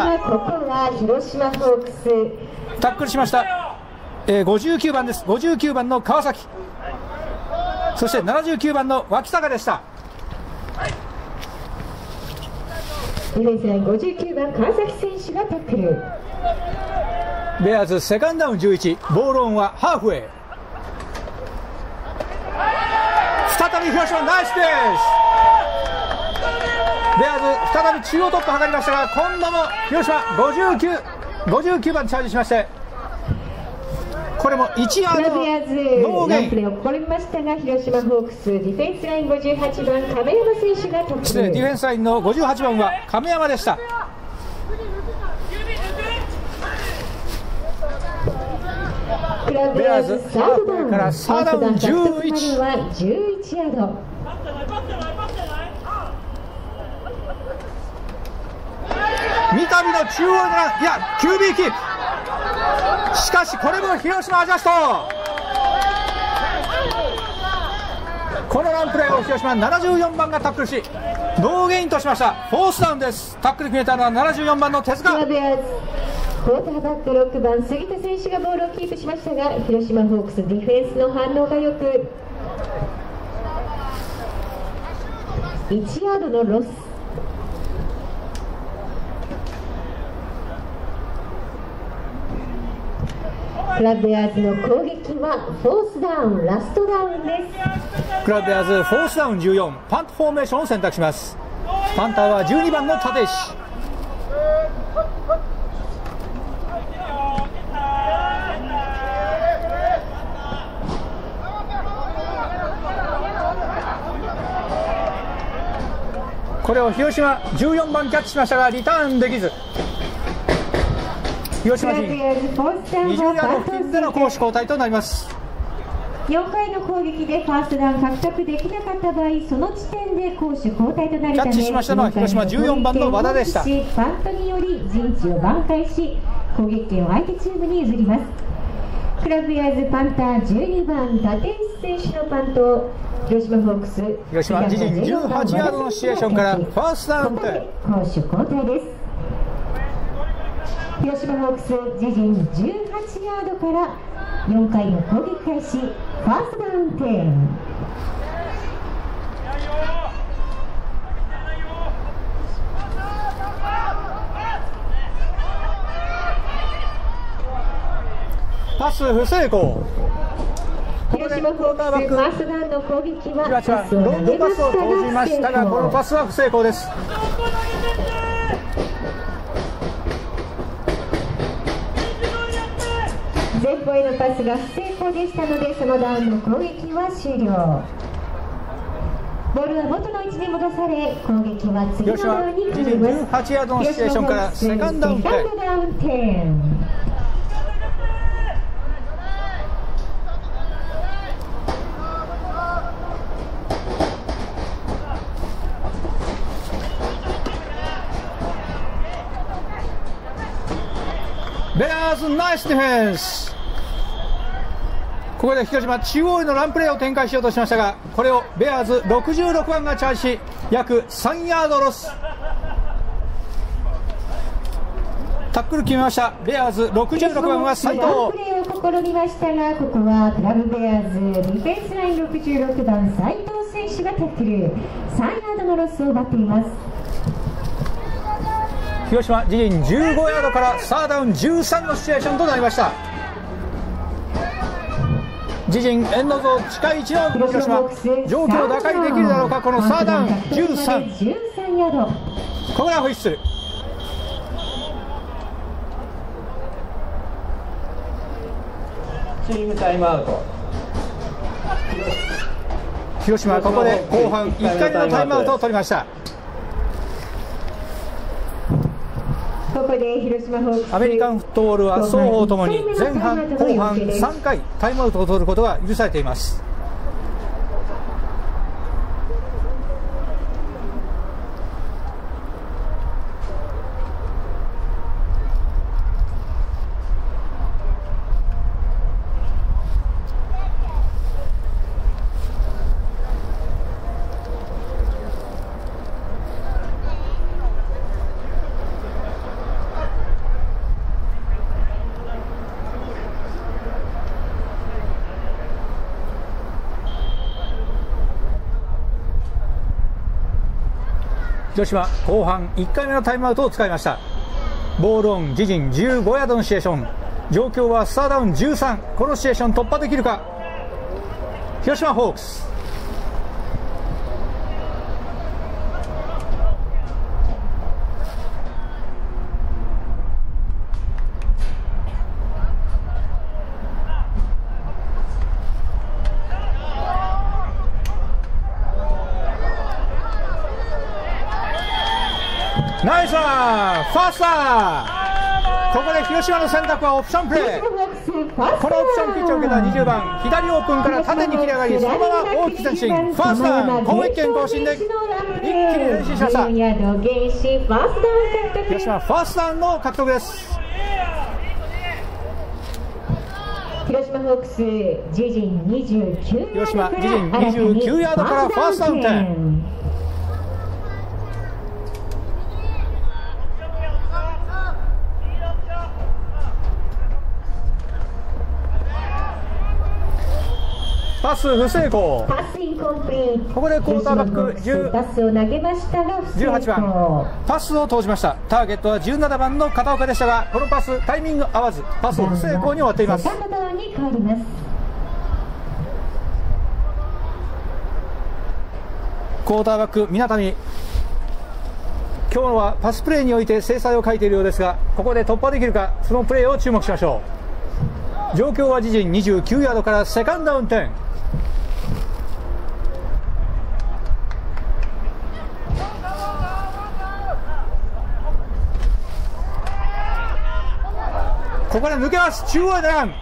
タックルしました、59番です。59番の川崎、そして79番の脇坂でした。 ディフェンスライン59番川崎選手がタックル。 ベアーズセカンドダウン11、ボールオンはハーフウェイ。再び広島ナイスです。ベアーズ再び中央突破を図りましたが今度も広島59番チャージしまして、これも1ヤードノーゲイン。 プレーを試みましたが広島ホークスディフェンスライン58番亀山選手がタックル。 失礼、ディフェンスラインの58番は亀山でした。ベアーズサードダウンからサードダウン11 は11ヤード。 三度の中央のラン、いや QB キープ。しかしこれも広島アジャスト。このランプレーを広島74番がタックルしノーゲインとしました。フォースダウンです。タックル決めたのは74番の手塚。 クォーターバック6番杉田選手がボールをキープしましたが、広島ホークスディフェンスの反応がよく1ヤードのロス。クラブベアーズの攻撃はフォースダウン、ラストダウンです。 クラブベアーズフォースダウン14、パントフォーメーションを選択します。パンターは12番の立石。これを広島14番キャッチしましたがリターンできず、広島陣20ヤード付近での攻守交代となります。 4回の攻撃でファーストダウン獲得できなかった場合、その時点で攻守交代となるため、 キャッチしましたのは広島14番の和田でした。 バントにより陣地を挽回し、攻撃権を相手チームに譲ります。クラブベアーズパンター12番立石選手のパントを広島ホークス広島自陣18ヤードのシチュエーションからファーストダウンで攻守交代です。広島ホークス自陣18ヤードから4回の攻撃開始、ファーストダウン10。 パス不成功。 広島ホークスファーストダウンの攻撃はパスをロングパスを投じまししたが、このパスは不成功です。 前方へのパスが不成功でしたので、そのダウンの攻撃は終了。ボールは元の位置に戻され、攻撃は次のダウンに変わります。 18ヤードのシチュエーションからセカンドダウン10。ベアーズナイスディフェンス。ここで広島中央へのランプレーを展開しようとしましたが、これをベアーズ66番がチャージし、約3ヤードロス。タックル決めました。ベアーズ66番は斉藤。 ランプレーを試みましたが、ここはクラブベアーズディフェンスライン66番斉藤選手がタックル、3ヤードのロスを奪っています。 広島自陣15ヤードからサーダウン13のシチュエーションとなりました。自陣エンドゾーン近い位置の広島、状況を打開できるだろうか。このサーダウン13 ヤード。 ここがホイッスル。 チームタイムアウト。 広島はここで後半1回目のタイムアウトを取りました。 ここで広島ホークスアメリカンフットボールは双方ともに前半後半3回タイムアウトを取ることが許されています。広島後半1回目のタイムアウトを使いました。ボールオン自陣15ヤードのシチュエーション、状況はスターダウン13。このシチュエーション突破できるか広島ホークス。ナイスワンファースター。ここで広島の選択はオプションプレー。このオプションピッチを受けた20番左オープンから縦に切り上がり、そのまま大きく前進。ファーストダウン攻撃権更新で一気に前進しました。広島ファーストダウンの獲得です。 広島ホークス自陣29 広島自陣29ヤードからファーストダウン10。 パス不成功。 パスインコンプリート。 ここでクォーターバックパスを投げましたが不成功。 18番パスを投じました。ターゲットは17番の片岡でしたが、このパスタイミング合わずパス不成功に終わっています。 セカンドダウンに変わります。 クォーターバック水谷、今日はパスプレーにおいて精彩を欠いているようですが、ここで突破できるか、そのプレーを注目しましょう。状況は自陣29ヤードからセカンドダウン10。ここで抜けます。中央へラン。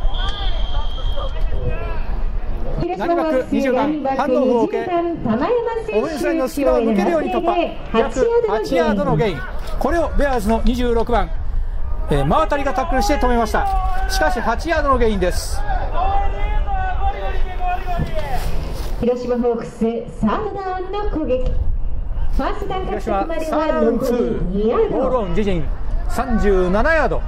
何バック20番ハンドオフを受け、オフェンスラインの隙間を抜けるように突破、約8ヤードのゲイン。これをベアーズの26番、真渡りがタックルして止めました。しかし8ヤードのゲインです。 広島ホークスサードダウンの攻撃。ファーストダウン獲得までは残り2ヤード。 ボールオン自陣37ヤード。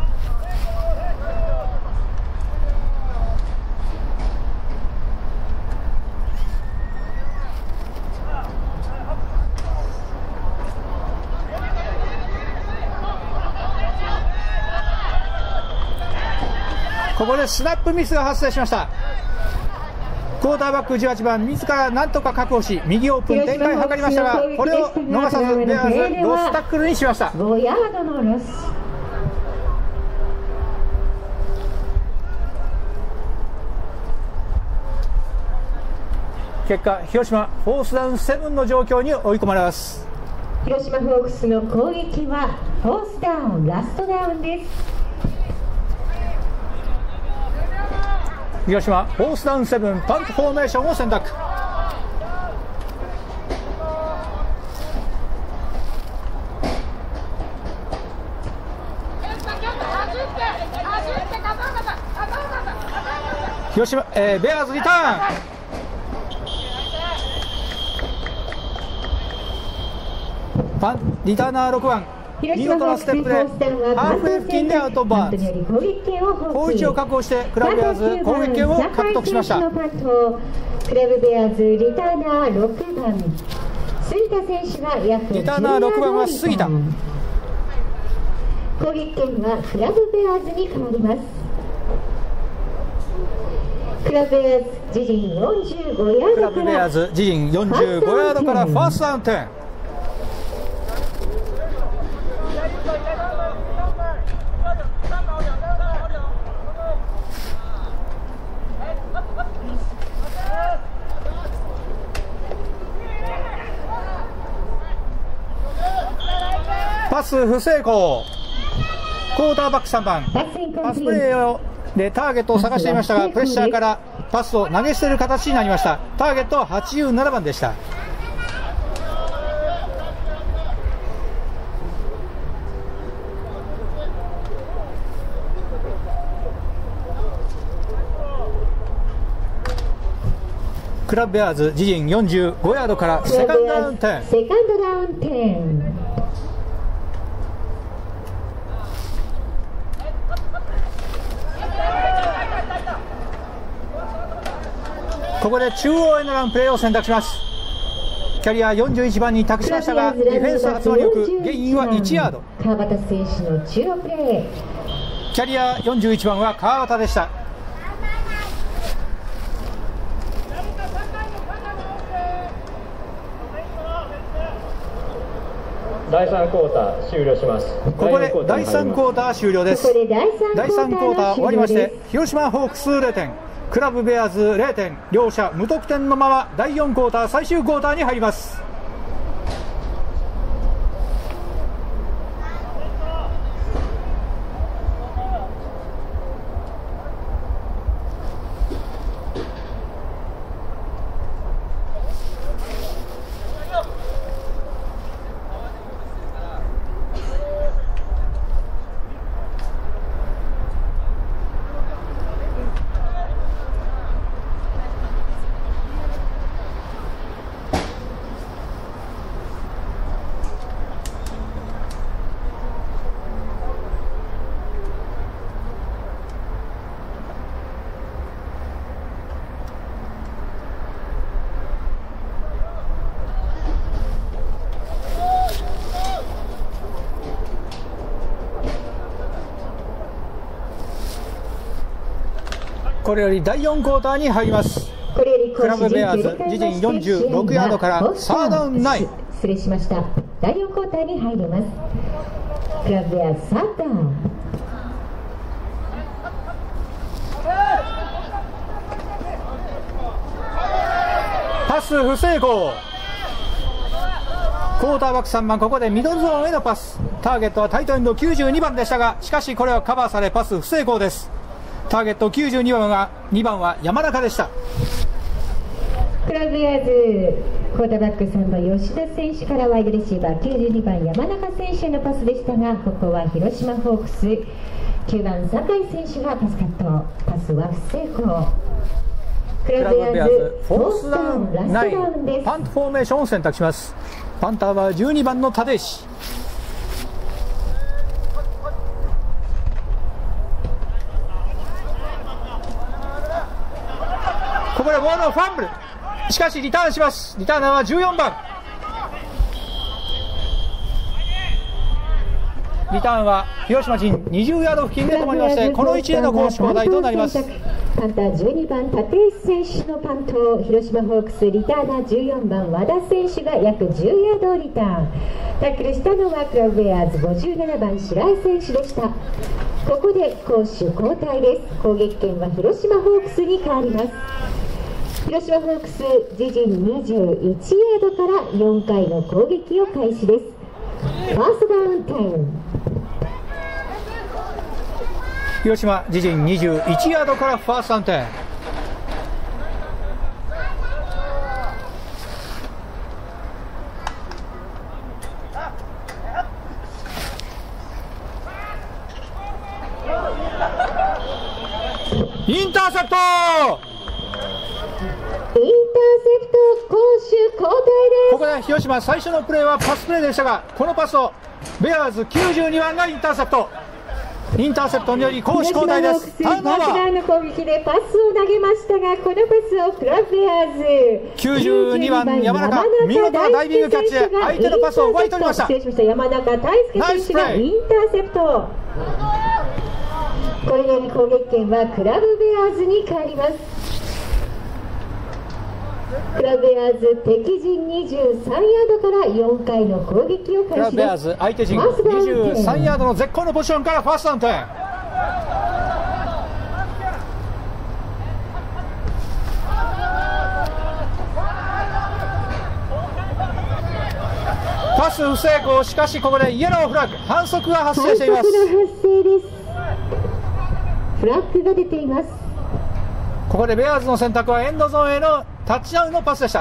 ここでスナップミスが発生しました。クォーターバック18番自らなんとか確保し、右オープン展開を図りましたが、これを逃さずベアーズロスタックルにしました。 5ヤードのロス。 結果広島フォースダウン7の状況に追い込まれます。 広島ホークスの攻撃はフォースダウンラストダウンです。広島フォースダウン7パントフォーメーションを選択。広島、ベアーズリターン。リターナー6番見事なステップでハーフウェイ付近でアウトバーンズ。攻撃を確保してクラブベアーズ攻撃権を獲得しました。 クラブベアーズリターナー6番杉田選手が約リターナー6番は杉田。 攻撃権はクラブベアーズに変わります。クラブベアーズ自陣45ヤードから、 クラブベアーズ自陣45ヤードからファーストダウン10。パス不成功。クォーターバック3番パスプレーでターゲットを探していましたが、プレッシャーからパスを投げ捨てる形になりました。ターゲットは87番でした。クラブベアーズ自陣45ヤードからセカンドダウン10。 セカンドダウン10。 ここで中央へのランプレーを選択します。キャリア41番に託しましたが、ディフェンス集まりよくゲインは1ヤード。 川端選手の中央プレー。 キャリア41番は川端でした。 第3クォーター終了します。 ここで第3クォーター終了です。第3クォーター終わりまして、広島ホークス0点、クラブベアーズ0点、両者無得点のまま第4クォーター最終クォーターに入ります。 これより第4クォーターに入ります。クラブベアーズ自陣46ヤードからサードダウン9。 失礼しました。第4クォーターに入ります。クラブベアーズサードダウン。 パス不成功。クォーターバック3番、ここでミドルゾーンへのパス。ターゲットはタイトエンド92番でしたが、しかしこれはカバーされパス不成功です。ターゲット92番が2番は山中でした。 クラブベアーズクォーターバック3番吉田選手からワイドレシーバー92番山中選手へのパスでしたが、ここは広島ホークス9番酒井選手がパスカット。パスは不成功。クラブベアーズフォースダウンラストダウンです。 パントフォーメーションを選択します。パンターは12番の立石。ここでボールをファンブル。しかしリターンします。リターナーは14番。リターンは広島陣20ヤード付近で止まりまして、この位置での攻守交代となります。 パンター12番立石選手のパントを広島ホークスリターナー14番和田選手が約10ヤードリターン。タックルしたのはクラブベアーズ57番白井選手でした。ここで攻守交代です。攻撃権は広島ホークスに変わります。広島ホークス自陣21ヤードから4回の攻撃を開始です。ファーストダウン10。 広島自陣21ヤードからファーストダウン10。インターセプト。 攻守交代です。 ここで広島最初のプレーはパスプレーでしたが、このパスをベアーズ92番がインターセプト。インターセプトにより攻守交代です。ターンオーバー。 の攻撃でパスを投げましたが、このパスをクラブベアーズ 92番山中、見事なダイビングキャッチで相手のパスを奪い取りました。 失礼しました。山中大輔選手がインターセプト。これにより攻撃権はクラブベアーズに変わります。クラブベアーズ敵陣23ヤードから4回の攻撃を開始です。 クラブベアーズ相手陣23ヤードの絶好のポジションからファーストダウン10。パス不成功。しかしここでイエローフラッグ、反則が発生しています。 反則の発生です。フラッグが出ています。 ここでベアーズの選択はエンドゾーンへのタッチダウンのパスでした。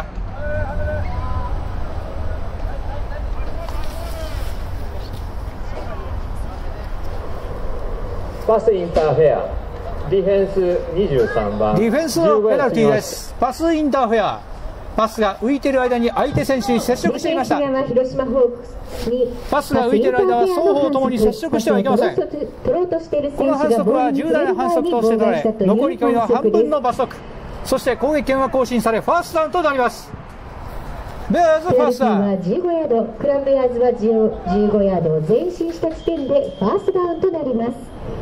パスインターフェア。ディフェンス23番。 ディフェンスのペナルティーです。パスインターフェア。パスが浮いている間に相手選手に接触していました。パスが浮いている間は双方ともに接触してはいけません。この反則は重大な反則として取られ、残り距離の半分の罰則。そして攻撃権は更新されファーストダウンとなります。ベアーズファーストダウン。 15ヤード、クラブベアーズは15ヤードを前進した時点でファーストダウンとなります。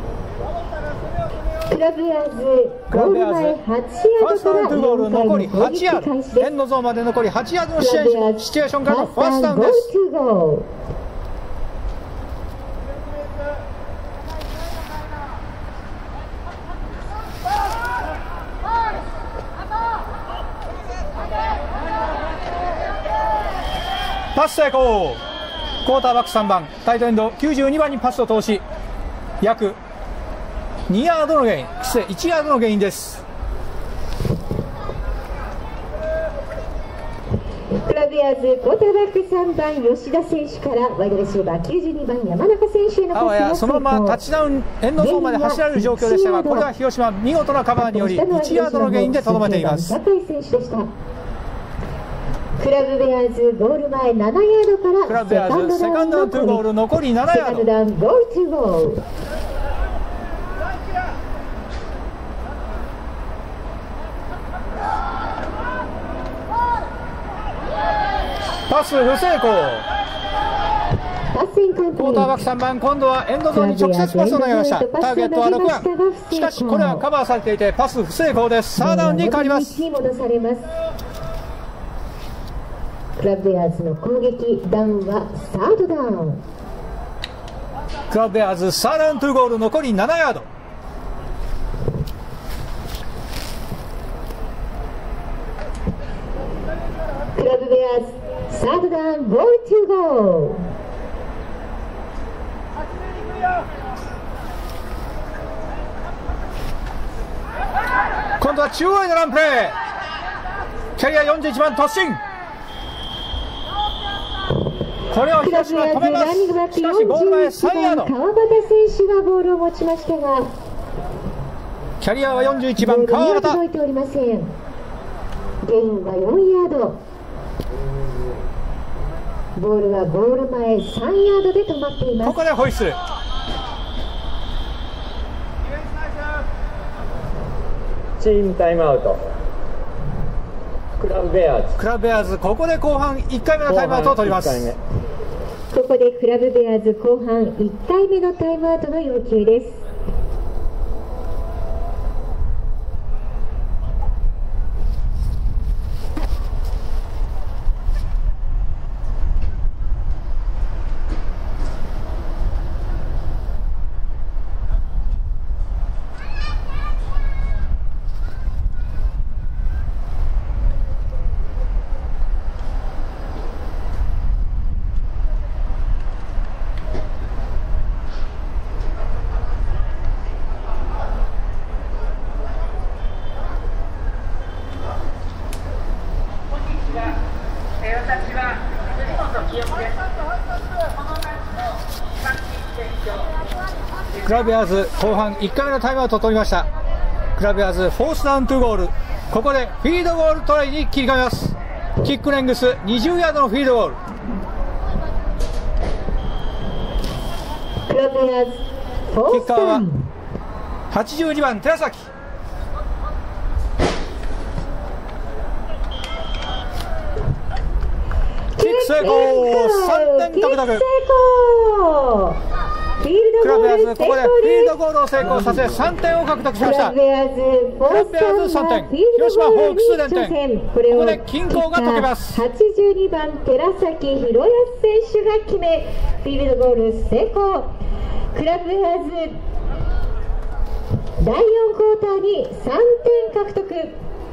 クラブベアーズゴール前8ヤードからゴール残り8ヤード、エンドゾーンまで残り8ヤードのシチュエーションからのファーストダウンです。パス成功。クォーターバック3番タイトエンド92番にパスを通し、約2ヤードのゲイン、失礼1ヤードのゲインです。 クラブベアーズクォーターバック3番吉田選手からワイドレシーバー92番山中選手へのパスが成功。 そのままタッチダウンエンドゾーンまで走られる状況でしたが、これは広島見事なカバーにより1ヤードのゲインでとどめています。 酒井選手でした。クラブベアーズゴール前7ヤードからクラブベアーズセカンドダウン2ゴール残り7ヤード。 セカンドダウンゴール2ゴール。 パス不成功。 パスインコンプリート。 クォーターバック3番、今度はエンドゾーンに直接パスを投げました。ターゲットは6番。しかしこれはカバーされていてパス不成功です。サードダウンに変わります。 戻されます。クラブベアーズの攻撃ダウンはサードダウン。 クラブベアーズサードダウン2ゴール、残り7ヤード。 クラブベアーズサードダウンボール2ゴール。 今度は中央へのランプレー。キャリア41番突進。これを広島止めます。しかしゴール前3ヤード。 川端選手がボールを持ちましたが、 キャリアは41番川端。 届いておりません。ゲインは4ヤード。ボールはゴール前3ヤードで止まっています。 ここでホイッスル。 チームタイムアウト。クラブベアーズ。 クラブベアーズ、ここで後半1回目のタイムアウトを取ります。 ここでクラブベアーズ後半1回目のタイムアウトの要求です。 クラブベアーズ後半1回目のタイムアウトを取りました。クラブベアーズフォースダウン2ゴール。ここでフィールドゴールトライに切り替えます。キックレングス20ヤードのフィールドゴール。 クラブベアーズフォキースダウッカーはン。 82番寺崎。キック成功、3点獲得。クラブベアーズここでフィールドゴールを成功させ3点を獲得しました。 クラブベアーズ 3点、広島ホークス0点。ここで均衡が解けます。 82番寺崎弘康選手が決め、フィールドゴール成功。クラブベアーズ第4クォーターに3点獲得。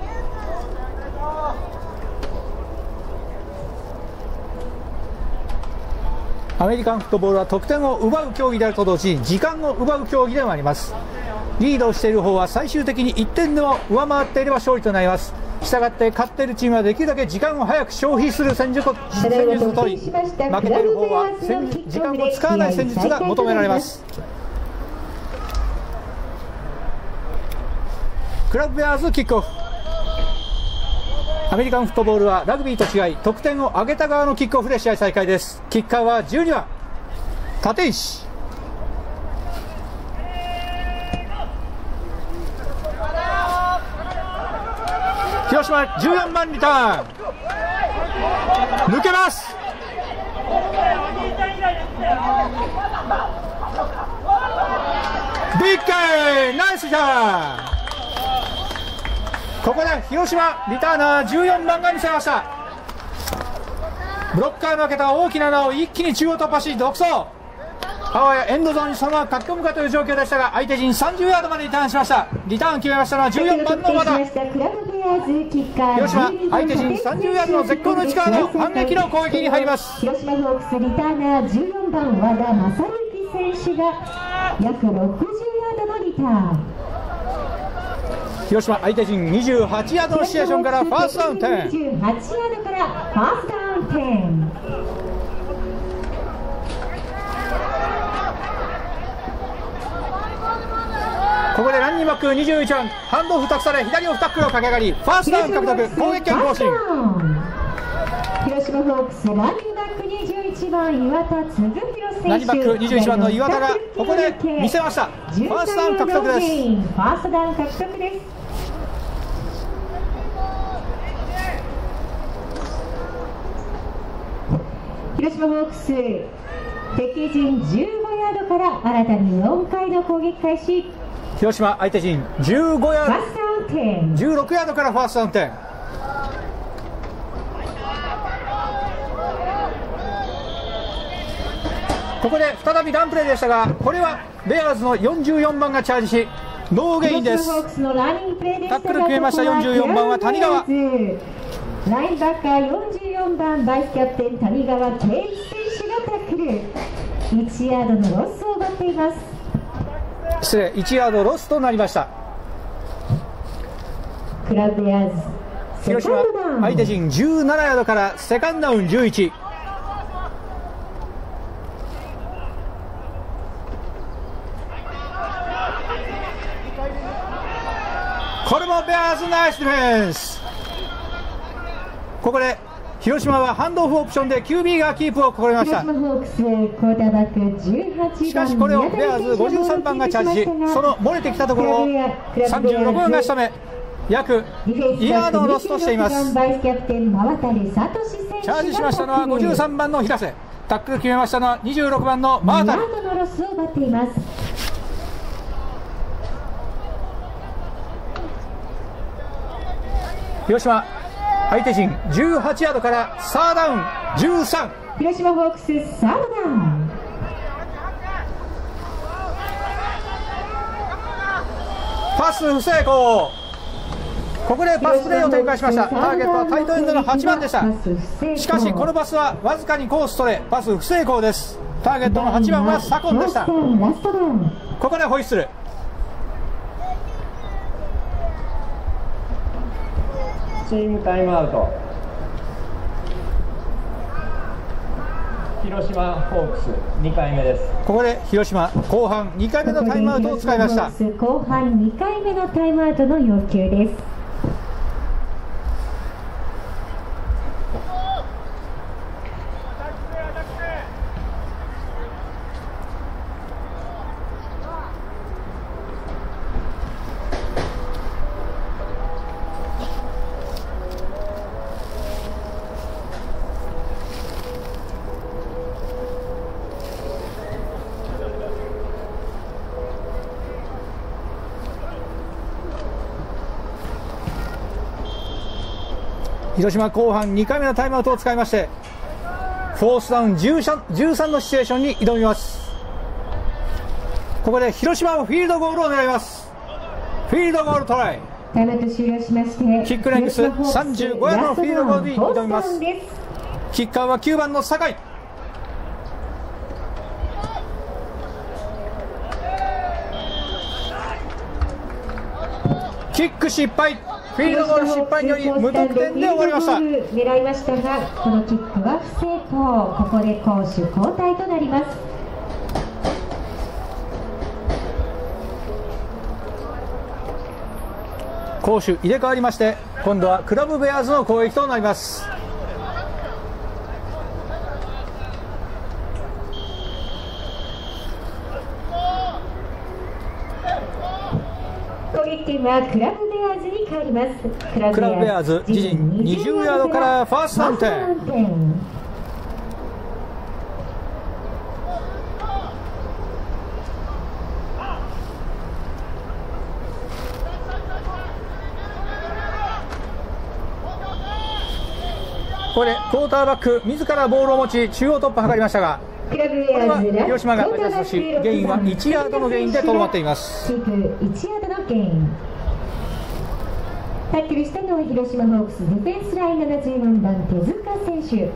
アメリカンフットボールは得点を奪う競技であると同時に時間を奪う競技でもあります。リードをしている方は最終的に1点でも上回っていれば勝利となります。したがって勝っているチームはできるだけ時間を早く消費する戦術を取り、負けている方は時間を使わない戦術が求められます。クラブベアーズキックオフ。アメリカンフットボールはラグビーと違い得点を上げた側のキックオフで試合再開です。キッカーは12番立石。広島14番リターン抜けます。ビッケーナイスシャー。ここで広島リターナー14番が見せました。ブロッカーの開けた大きな穴を一気に中央突破し独走。あわやエンドゾーンにそのまま書き込むかという状況でしたが、相手陣30ヤードまでリターンしました。リターン決めましたのは14番の和田。広島相手陣30ヤードの絶好の位置からの反撃の攻撃に入ります。 広島ホークスリターナー14番和田正幸選手が約60ヤードのリターン。 広島相手陣28ヤードのシチュエーションからファーストダウン10。 28ヤードからファーストダウン10。 ここでランニングバック21番ハンドオフ託され左オフタックルを駆け上がりファーストダウン獲得。攻撃権更新。 広島ホークスランニングバック21番岩田嗣弘選手。 ランニングバック21番の岩田がここで見せました。ファーストダウン獲得です。 ファーストダウン獲得です。広島ホークス敵陣15ヤードから新たに4回の攻撃開始。 広島相手陣15ヤーファーストダウン10。 ド、16ヤードからファーストダウン10。ここで再びランプレーでしたが、これはベアーズの44番がチャージしノーゲインです。タックル決めました。44番は谷川。 ラインバッカー44番バイスキャプテン谷川圭一選手がタックル。1ヤードのロスを奪っています。 失礼、1ヤードロスとなりました。 クラブベアーズ広島相手陣17ヤードからセカンドダウン11。これもベアーズナイスディフェンス。ここで広島はハンドオフオプションで QB がキープを試みました。しかしこれをベアーズ53番がチャージし、その漏れてきたところを36番が仕留め、約2ヤードをロストしています。チャージしましたのは53番の平瀬、タックル決めましたのは26番のマータル。広島相手陣18ヤードからサードダウン13。 広島ホークスサードダウン。 パス不成功。ここでパスプレーを展開しました。ターゲットはタイトエンドの8番でした。しかしこのパスはわずかにコース取れ、パス不成功です。ターゲットの8番は左近でした。ここでホイッスル。 チームタイムアウト。広島ホークス2回目です。 ここで広島後半2回目のタイムアウトを使いました。 後半2回目のタイムアウトの要求です。 広島後半2回目のタイムアウトを使いまして、フォースダウン 13のシチュエーションに挑みます。ここで広島はフィールドゴールを狙います。フィールドゴールトライ。 タイムアウト終了しまして、 キックレングス35ヤードのフィールドゴールに挑みます。キッカーは9番の酒井。キック失敗。フィールドゴール失敗により無得点で終わりました。 狙いましたが、このキックは不成功。ここで攻守交代となります。 攻守入れ替わりまして、今度はクラブベアーズの攻撃となります。 攻撃権はクラブベアーズに変わります。 クラブベアーズ自陣20ヤードからファーストダウン10。これクォーターバック自らボールを持ち中央突破を図りましたが、これは広島がアジャストし、ゲインは1ヤードのゲインでとどまっています。 1ヤードのゲイン。タックルしたのは広島ホークスディフェンスライン74番手塚選手。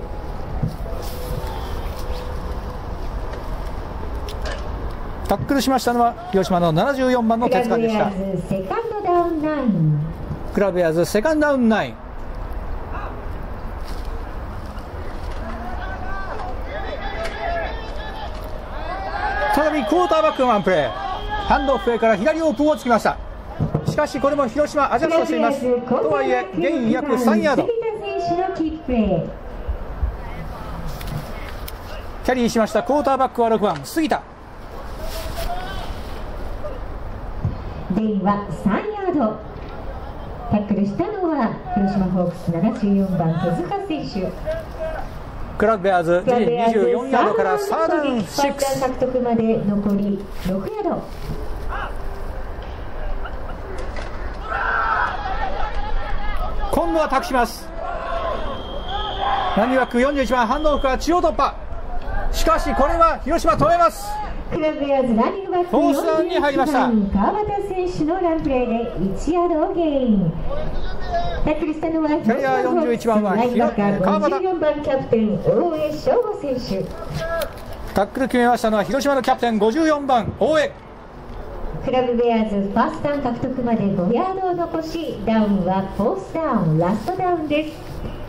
タックルしましたのは広島の74番の手塚でした。 セカンドダウン9。 クラブベアーズセカンドダウン9。再びクォーターバックのワンプレー、ハンドオフから左オープンをつきました。しかしこれも広島アジャストしています。とはいえゲイン約3ヤード。キャリーしましたクォーターバックは6番杉田。 ゲインは3ヤード。タックルしたのは広島ホークス74番手塚選手。 クラブベアーズ24ヤードからサードダウンファーストダウン獲得まで残り6ヤード。 今度は託します。ランニングバック41番ハンドオフから中央突破。しかしこれは広島止めます。 クラブベアーズランニングバックフォースダウンに入りました。 川端選手のランプレーで1ヤードをゲイン。タックルしたのはキャリア41番は川端、54番キャプテン大江翔吾選手。 タックル決めましたのは広島のキャプテン54番大江。 クラブベアーズファーストダウン獲得まで5ヤードを残し、ダウンはフォースダウン、ラストダウンです。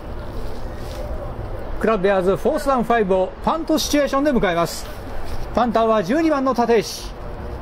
クラブベアーズフォースダウン5をパントシチュエーションで迎えます。パンターは12番の立石。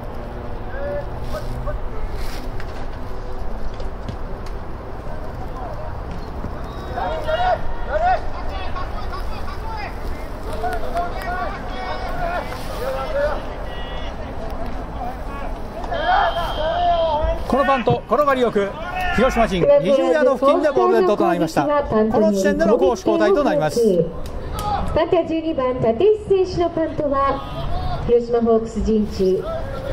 このパント転がりよく広島陣20ヤード付近でボールデッドとなりました。この時点での攻守交代となります。 パンター12番立石選手のパントは広島ホークス陣地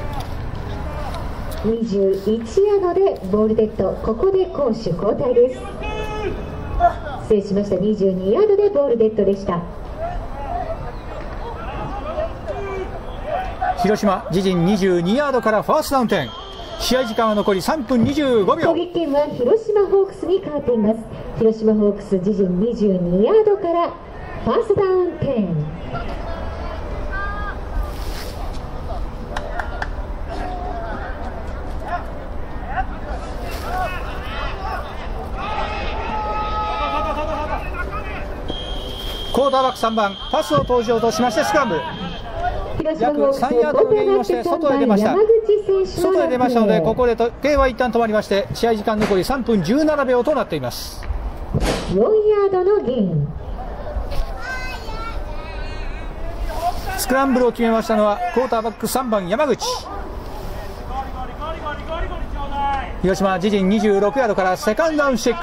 21ヤードでボールデッド。ここで攻守交代です。失礼しました。22ヤードでボールデッドでした。 広島自陣22ヤードからファーストダウン10。試合時間は残り3分25秒。 攻撃権は広島ホークスに変わっています。広島ホークス自陣22ヤードからファーストダウン10。 クォーターバック3番パスを投じようとしましてスクランブル。約3ヤードのゲインをして外へ出ました。外へ出ましたのでここで時計は一旦止まりまして試合時間残り3分17秒となっています。 4ヤードのゲイン。 スクランブルを決めましたのはクォーターバック3番山口。広島自陣26ヤードからセカンドダウン6。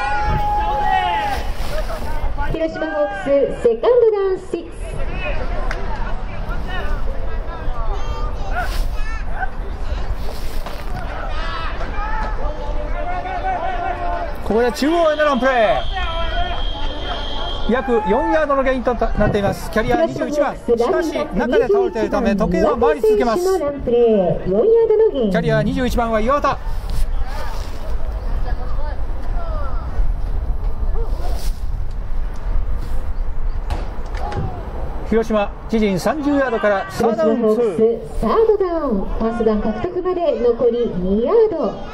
広島ホークスセカンドダウン6。 ここで中央へのランプレー。約4ヤードのゲインとなっています。キャリア21番。しかし中で倒れているため時計は回り続けます。キャリア21番は岩田。広島自陣30ヤードからサードダウン2。 サードダウン、ファーストダウン獲得まで残り2ヤード。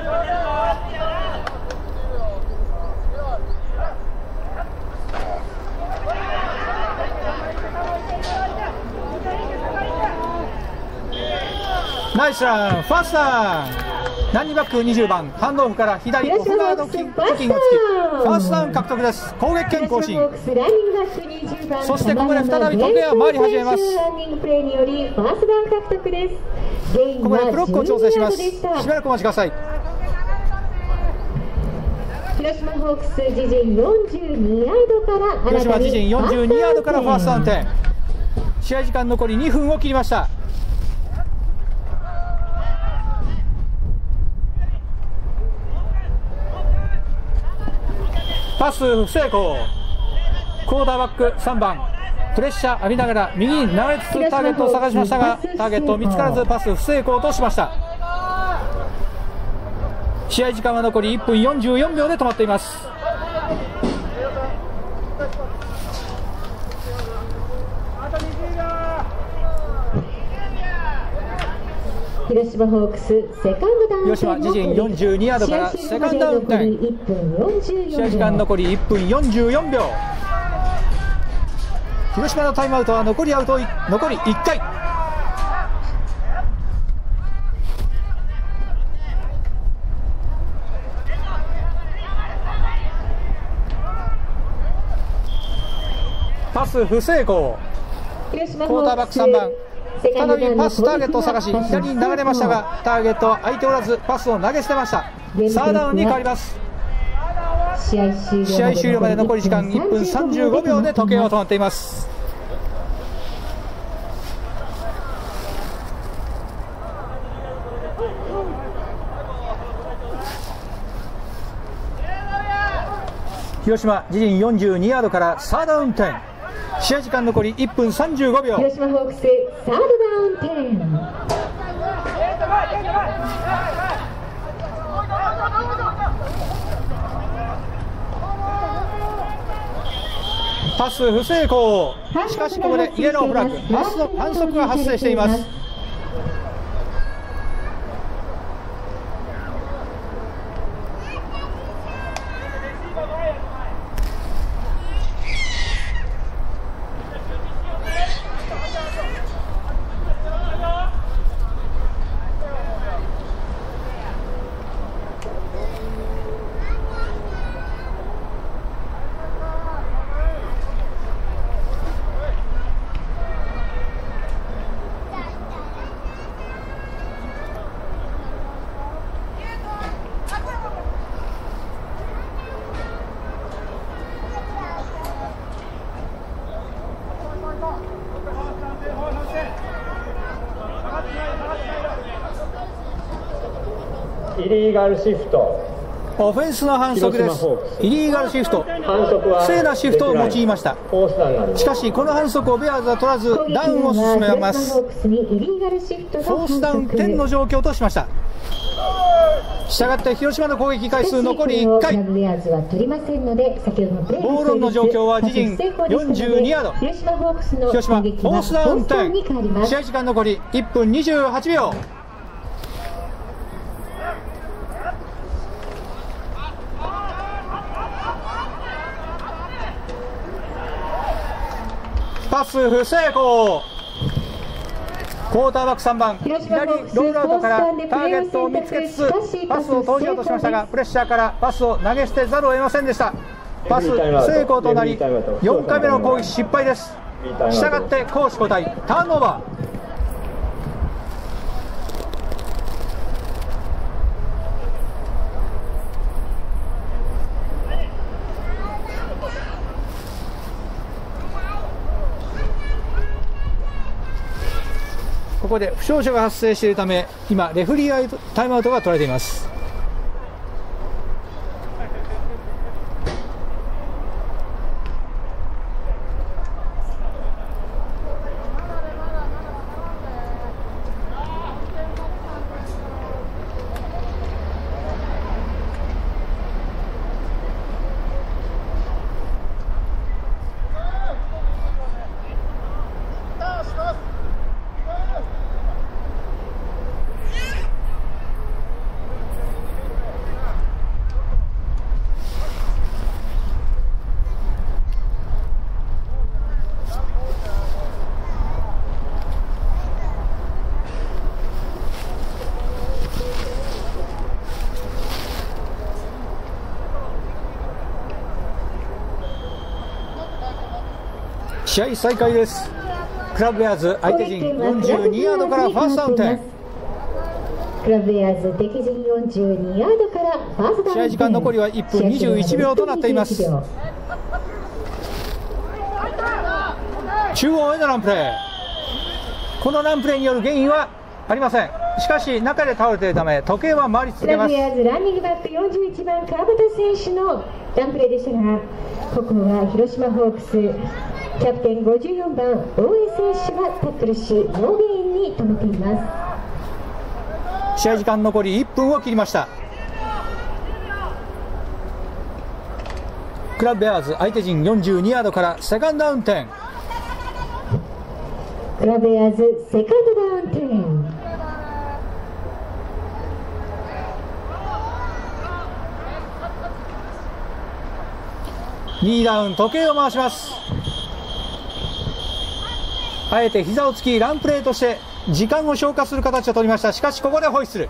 ナイスラン、ファーストダウン。ランニングバック20番ハンドオフから左オフガード付近を突きファーストダウン獲得です。攻撃権更新。そしてここで再び時計が回り始めます。ここでクロックを調整します。しばらくお待ちください。 広島ホークス自陣42ヤードから広島自陣42ヤードからファーストダウン10。試合時間残り2分を切りました。パス不成功。クォーターバック3番プレッシャー浴びながら右に流れつつターゲットを探しましたがターゲット見つからずパス不成功としました。試合時間は残り1分44秒で止まっています。 広島ホークスセカンドダウン。 広島自陣42ヤードからセカンドダウン10。試合時間残り1分44秒。広島のタイムアウトは残り1回。パス不成功。クォーターバック3番再びパスターゲットを探し左に流れましたがターゲットは空いておらずパスを投げ捨てました。サードダウンに変わります。 試合終了まで残り時間1分35秒で時計は止まっています。 広島自陣42ヤードからサードダウン10、試合時間残り1分35秒。 広島ホークスサードダウン10。 パス不成功。しかしここでイエローフラッグ、反則が発生しています。 イリーガルシフト、 オフェンスの反則です。イリーガルシフト、 反則は不正なシフトを用いました。しかしこの反則をベアーズは取らずダウンを進めます。フォースダウン10の状況としました。したがって広島の攻撃回数残り1回。ボールオンの状況は自陣42ヤード。広島フォースダウン10、試合時間残り1分28秒。パス不成功。クォーターバック3番、左ロールアウトからターゲットを見つけつつパスを投じようとしましたが、プレッシャーからパスを投げ捨てざるを得ませんでした。パス不成功となり4回目の攻撃失敗です。したがって攻守交代、ターンオーバー。ここで負傷者が発生しているため、今レフリータイムアウトが取られています。試合再開です。クラブベアーズ相手陣42ヤードからファーストダウン10。 クラブベアーズ敵陣42ヤードからファーストダウン10。 試合時間残りは1分21秒となっています。中央へのランプレー、このランプレーによるゲインはありません。しかし中で倒れているため時計は回り続けます。 クラブベアーズランニングバック41番川端選手のランプレーでしたが、ここは広島ホークスキャプテン54番大江選手がタックルしノーゲインに止めています。 試合時間残り1分を切りました。クラブベアーズ相手陣42ヤードからセカンドダウン10。 クラブベアーズセカンドダウン10。 2ダウン、時計を回します。あえて膝をつきランプレーとして時間を消化する形を取りました。しかしここでホイッスル。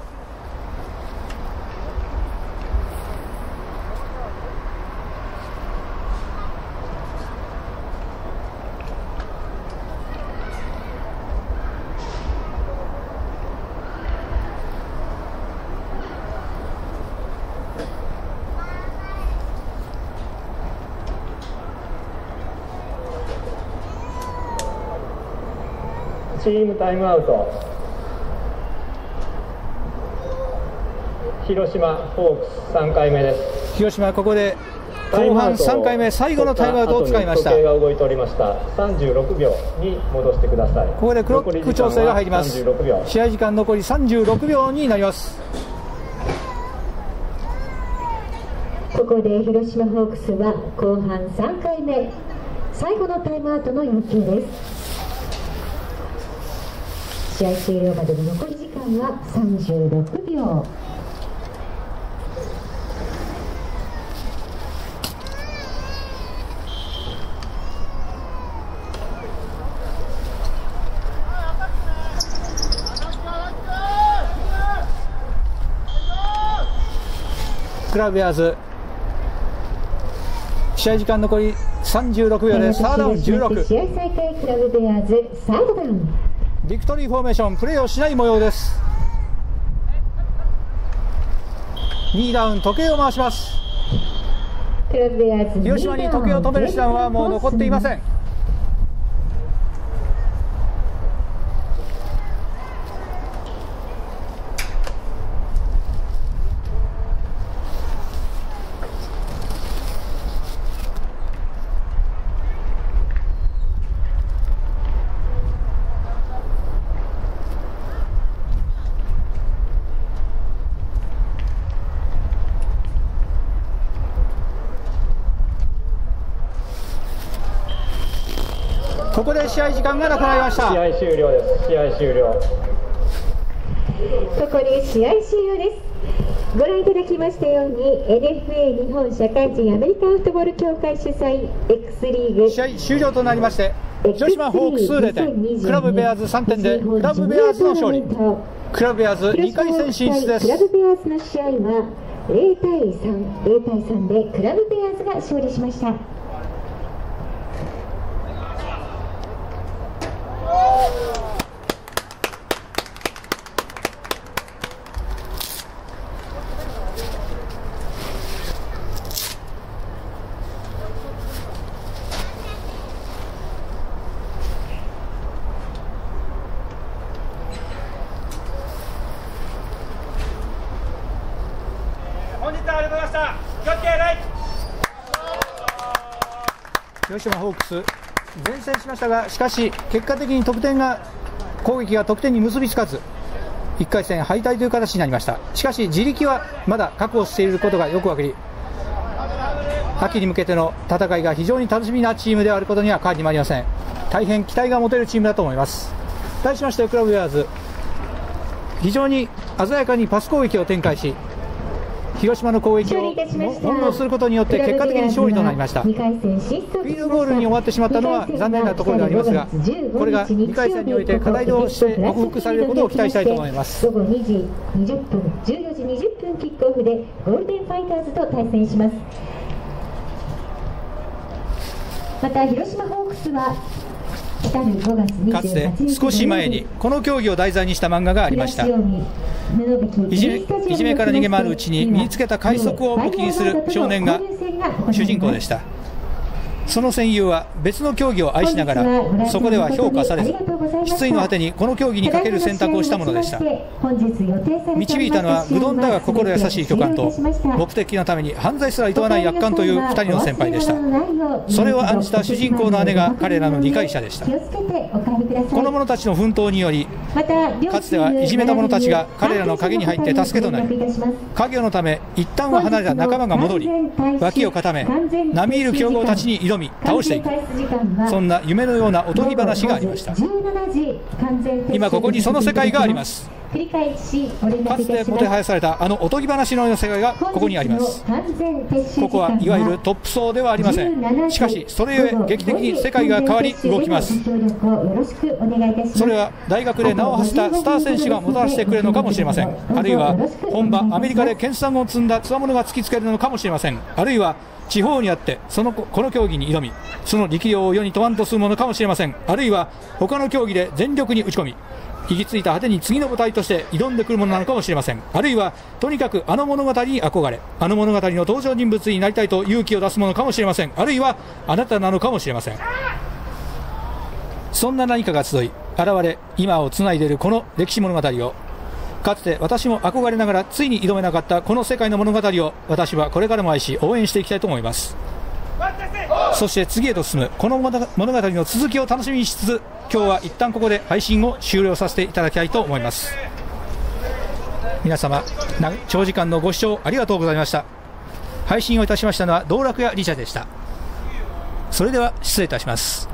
チームタイムアウト。広島ホークス3回目です。 広島、ここで後半3回目、最後のタイムアウトを使いました。 時計が動いておりました。36秒に戻してください。 ここでクロック調整が入ります。試合時間残り36秒になります。 ここで広島ホークスは後半3回目、最後のタイムアウトの要求です。試合終了までの残り時間は36秒。 クラブベアーズ、試合時間残り36秒でサードダウン16。 試合再開、クラブベアーズサードダウン。 ビクトリーフォーメーション、プレーをしない模様です。2ダウン、時計を回します。 クラブベアーズ広島に時計を止める手段はもう残っていません。ここで試合時間がなくなりました。 試合終了です。試合終了。 ここで試合終了です。ご覧いただきましたように NFA 日本社会人アメリカンフットボール協会主催 X リーグ試合終了となりまして、広島ホークス0点、クラブベアーズ3点でクラブベアーズの勝利。クラブベアーズ2回戦進出です。 クラブベアーズの試合は0対3でクラブベアーズが勝利しました。 広島ホークス前線しましたが、しかし結果的に攻撃が得点に結びつかず1回戦敗退という形になりました。しかし自力はまだ確保していることがよく分かり、秋に向けての戦いが非常に楽しみなチームであることには変わりもありません。大変期待が持てるチームだと思います。対しましてクラブベアーズ、非常に鮮やかにパス攻撃を展開し、広島の攻撃を翻弄することによって結果的に勝利となりました。フィールドゴールに終わってしまったのは残念なところでありますが、これが2回戦において課題として克服されることを期待したいと思います。 午後2時20分、14時20分キックオフでゴールデンファイターズと対戦します。また広島ホークスはかつて少し前にこの競技を題材にした漫画がありました。いじめから逃げ回るうちに身につけた快速を武器にする少年が主人公でした。その戦友は別の競技を愛しながらそこでは評価されず、失意の果てにこの競技にかける選択をしたものでした。導いたのは愚鈍だが心優しい巨漢と目的のために犯罪すら厭わない悪漢という2人の先輩でした。それを案じた主人公の姉が彼らの理解者でした。この者たちの奮闘により、かつてはいじめた者たちが彼らの陰に入って助けとなり、家業のため一旦は離れた仲間が戻り、脇を固め並みいる強豪たちに挑み倒していく、そんな夢のようなおとぎ話がありました。今ここにその世界があります。かつてもてはやされたあのおとぎ話のような世界がここにあります。ここはいわゆるトップ層ではありません。しかしそれゆえ劇的に世界が変わり動きます。それは大学で名を馳せたスター選手がもたらしてくれるのかもしれません。あるいは本場アメリカで研鑽を積んだ強者が突きつけるのかもしれません。あるいは地方にあってこの競技に挑み、その力量を世に問わんとするものかもしれません。あるいは他の競技で全力に打ち込み、行き着いた果てに次の舞台として挑んでくるものなのかもしれません。あるいはとにかくあの物語に憧れ、あの物語の登場人物になりたいと勇気を出すものかもしれません。あるいはあなたなのかもしれません。そんな何かが集い、 現れ今をつないでいるこの歴史物語を、かつて私も憧れながらついに挑めなかったこの世界の物語を、私はこれからも愛し応援していきたいと思います。そして次へと進むこの物語の続きを楽しみにしつつ、今日は一旦ここで配信を終了させていただきたいと思います。皆様長時間のご視聴ありがとうございました。配信をいたしましたのは道楽屋リチャでした。それでは失礼いたします。